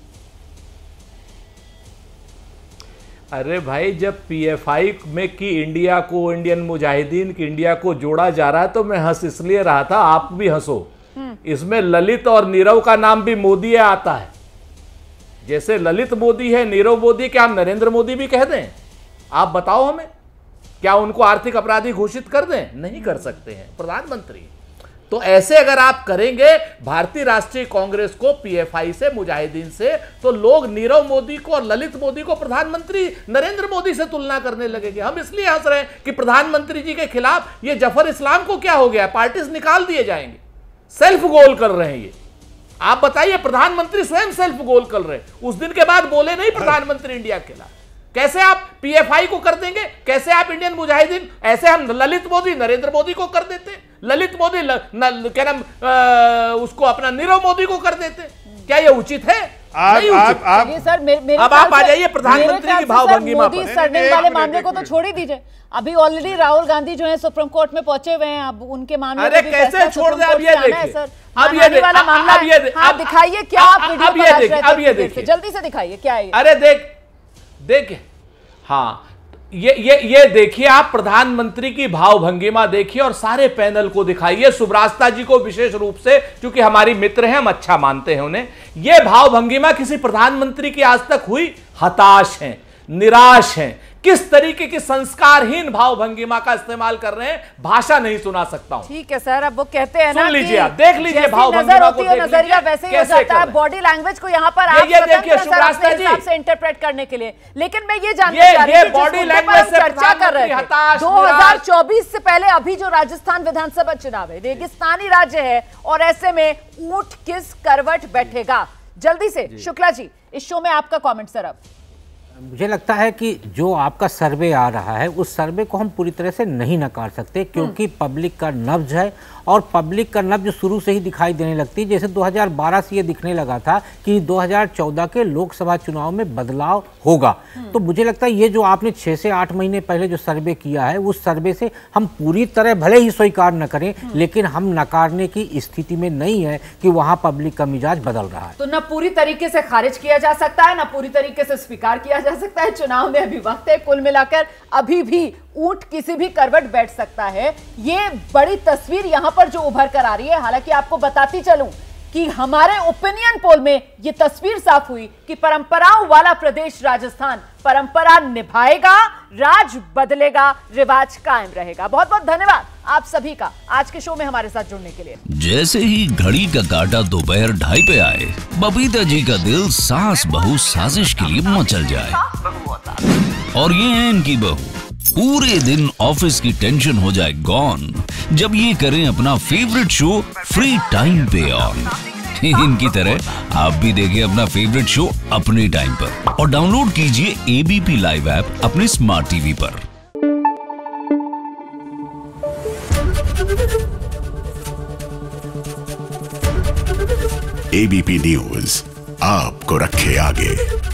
अरे भाई, जब पीएफआई में की इंडिया को, इंडियन मुजाहिदीन की इंडिया को जोड़ा जा रहा है तो मैं हंस इसलिए रहा था, आप भी हंसो। इसमें ललित और नीरव का नाम भी मोदी आता है। जैसे ललित मोदी है, नीरव मोदी, क्या हम नरेंद्र मोदी भी कह दें? आप बताओ हमें, क्या उनको आर्थिक अपराधी घोषित कर दें? नहीं कर सकते हैं प्रधानमंत्री। तो ऐसे अगर आप करेंगे भारतीय राष्ट्रीय कांग्रेस को पीएफआई से, मुजाहिदीन से, तो लोग नीरव मोदी को और ललित मोदी को प्रधानमंत्री नरेंद्र मोदी से तुलना करने लगेंगे। हम इसलिए हंस रहे हैं कि प्रधानमंत्री जी के खिलाफ ये जफर इस्लाम को क्या हो गया, पार्टीज निकाल दिए जाएंगे। सेल्फ गोल कर रहे हैं ये। आप बताइए, प्रधानमंत्री स्वयं सेल्फ गोल कर रहे हैं। उस दिन के बाद बोले नहीं प्रधानमंत्री इंडिया के खिलाफ। कैसे आप पीएफआई को कर देंगे? कैसे आप इंडियन मुजाहिदीन? ऐसे हम ललित मोदी नरेंद्र मोदी को कर देते, ललित मोदी क्या नाम उसको अपना नीरव मोदी को कर देते। क्या ये उचित है? आप, आप, आप, सर मेरे, मेरे अब आप आ जाइए प्रधानमंत्री की भावभंगिमा पर। मोदी सरनेम वाले मामले को तो छोड़ ही दीजिए। अभी ऑलरेडी राहुल गांधी जो है सुप्रीम कोर्ट में पहुंचे हुए हैं, अब उनके मामले अरे कैसे छोड़ दे? अब ये देखिए, अब ये वाला मामला, आप दिखाइए क्या आप वीडियो अब ये देखिए, अब ये देखिए, जल्दी से दिखाइए क्या है। अरे देख देखिए, हाँ ये ये ये देखिए, आप प्रधानमंत्री की भावभंगिमा देखिए और सारे पैनल को दिखाइए, सुब्रास्ता जी को विशेष रूप से, क्योंकि हमारी मित्र हैं, हम अच्छा मानते हैं उन्हें। ये भावभंगिमा किसी प्रधानमंत्री की आज तक हुई? हताश हैं, निराश हैं, किस तरीके की संस्कारहीन भाव भंगिमा का इस्तेमाल कर रहे हैं, भाषा नहीं सुना सकता हूं। ठीक है सर, अब वो कहते हैं ना, सुन लीजिए, आप देख लीजिए भाव भंगिमा को, नजरिया वैसे ही हो जाता है, बॉडी लैंग्वेज को यहाँ पर आप स्वतंत्र हिसाब से इंटरप्रेट करने के लिए। लेकिन मैं ये जानना चाह रही हूं, बॉडी लैंग्वेज से चर्चा कर रहे थे दो हजार चौबीस से पहले, अभी जो राजस्थान विधानसभा चुनाव है, रेगिस्तानी राज्य है, और ऐसे में ऊंट किस करवट बैठेगा? जल्दी से शुक्ला जी, इस शो में आपका कमेंट सर। अब मुझे लगता है कि जो आपका सर्वे आ रहा है उस सर्वे को हम पूरी तरह से नहीं नकार सकते, क्योंकि पब्लिक का नब्ज है, और पब्लिक का नब्ज शुरू से ही दिखाई देने लगती है। जैसे दो हज़ार बारह से ये दिखने लगा था कि दो हज़ार चौदह के लोकसभा चुनाव में बदलाव होगा, तो मुझे लगता है ये जो आपने छः से आठ महीने पहले जो सर्वे किया है, उस सर्वे से हम पूरी तरह भले ही स्वीकार न करें, लेकिन हम नकारने की स्थिति में नहीं है कि वहाँ पब्लिक का मिजाज बदल रहा है। तो न पूरी तरीके से खारिज किया जा सकता है, न पूरी तरीके से स्वीकार किया जा सकता है। चुनाव में अभी वक्त है, कुल मिलाकर अभी भी ऊंट किसी भी करवट बैठ सकता है। ये बड़ी तस्वीर यहां पर जो उभर कर आ रही है, हालांकि आपको बताती चलूं कि हमारे ओपिनियन पोल में ये तस्वीर साफ हुई कि परंपराओं वाला प्रदेश राजस्थान परंपरा निभाएगा, राज बदलेगा, रिवाज कायम रहेगा। बहुत बहुत धन्यवाद आप सभी का आज के शो में हमारे साथ जुड़ने के लिए। जैसे ही घड़ी का काटा दोपहर ढाई पे आए, बबीता जी का दिल सास बहू साजिश के लिए मचल जाए, और ये है इनकी बहू, पूरे दिन ऑफिस की टेंशन हो जाए गॉन जब ये करें अपना फेवरेट शो फ्री टाइम पे ऑन। इनकी तरह आप भी देखिए अपना फेवरेट शो अपने टाइम पर, और डाउनलोड कीजिए एबीपी लाइव ऐप अपने स्मार्ट टीवी पर। एबीपी न्यूज आपको रखे आगे।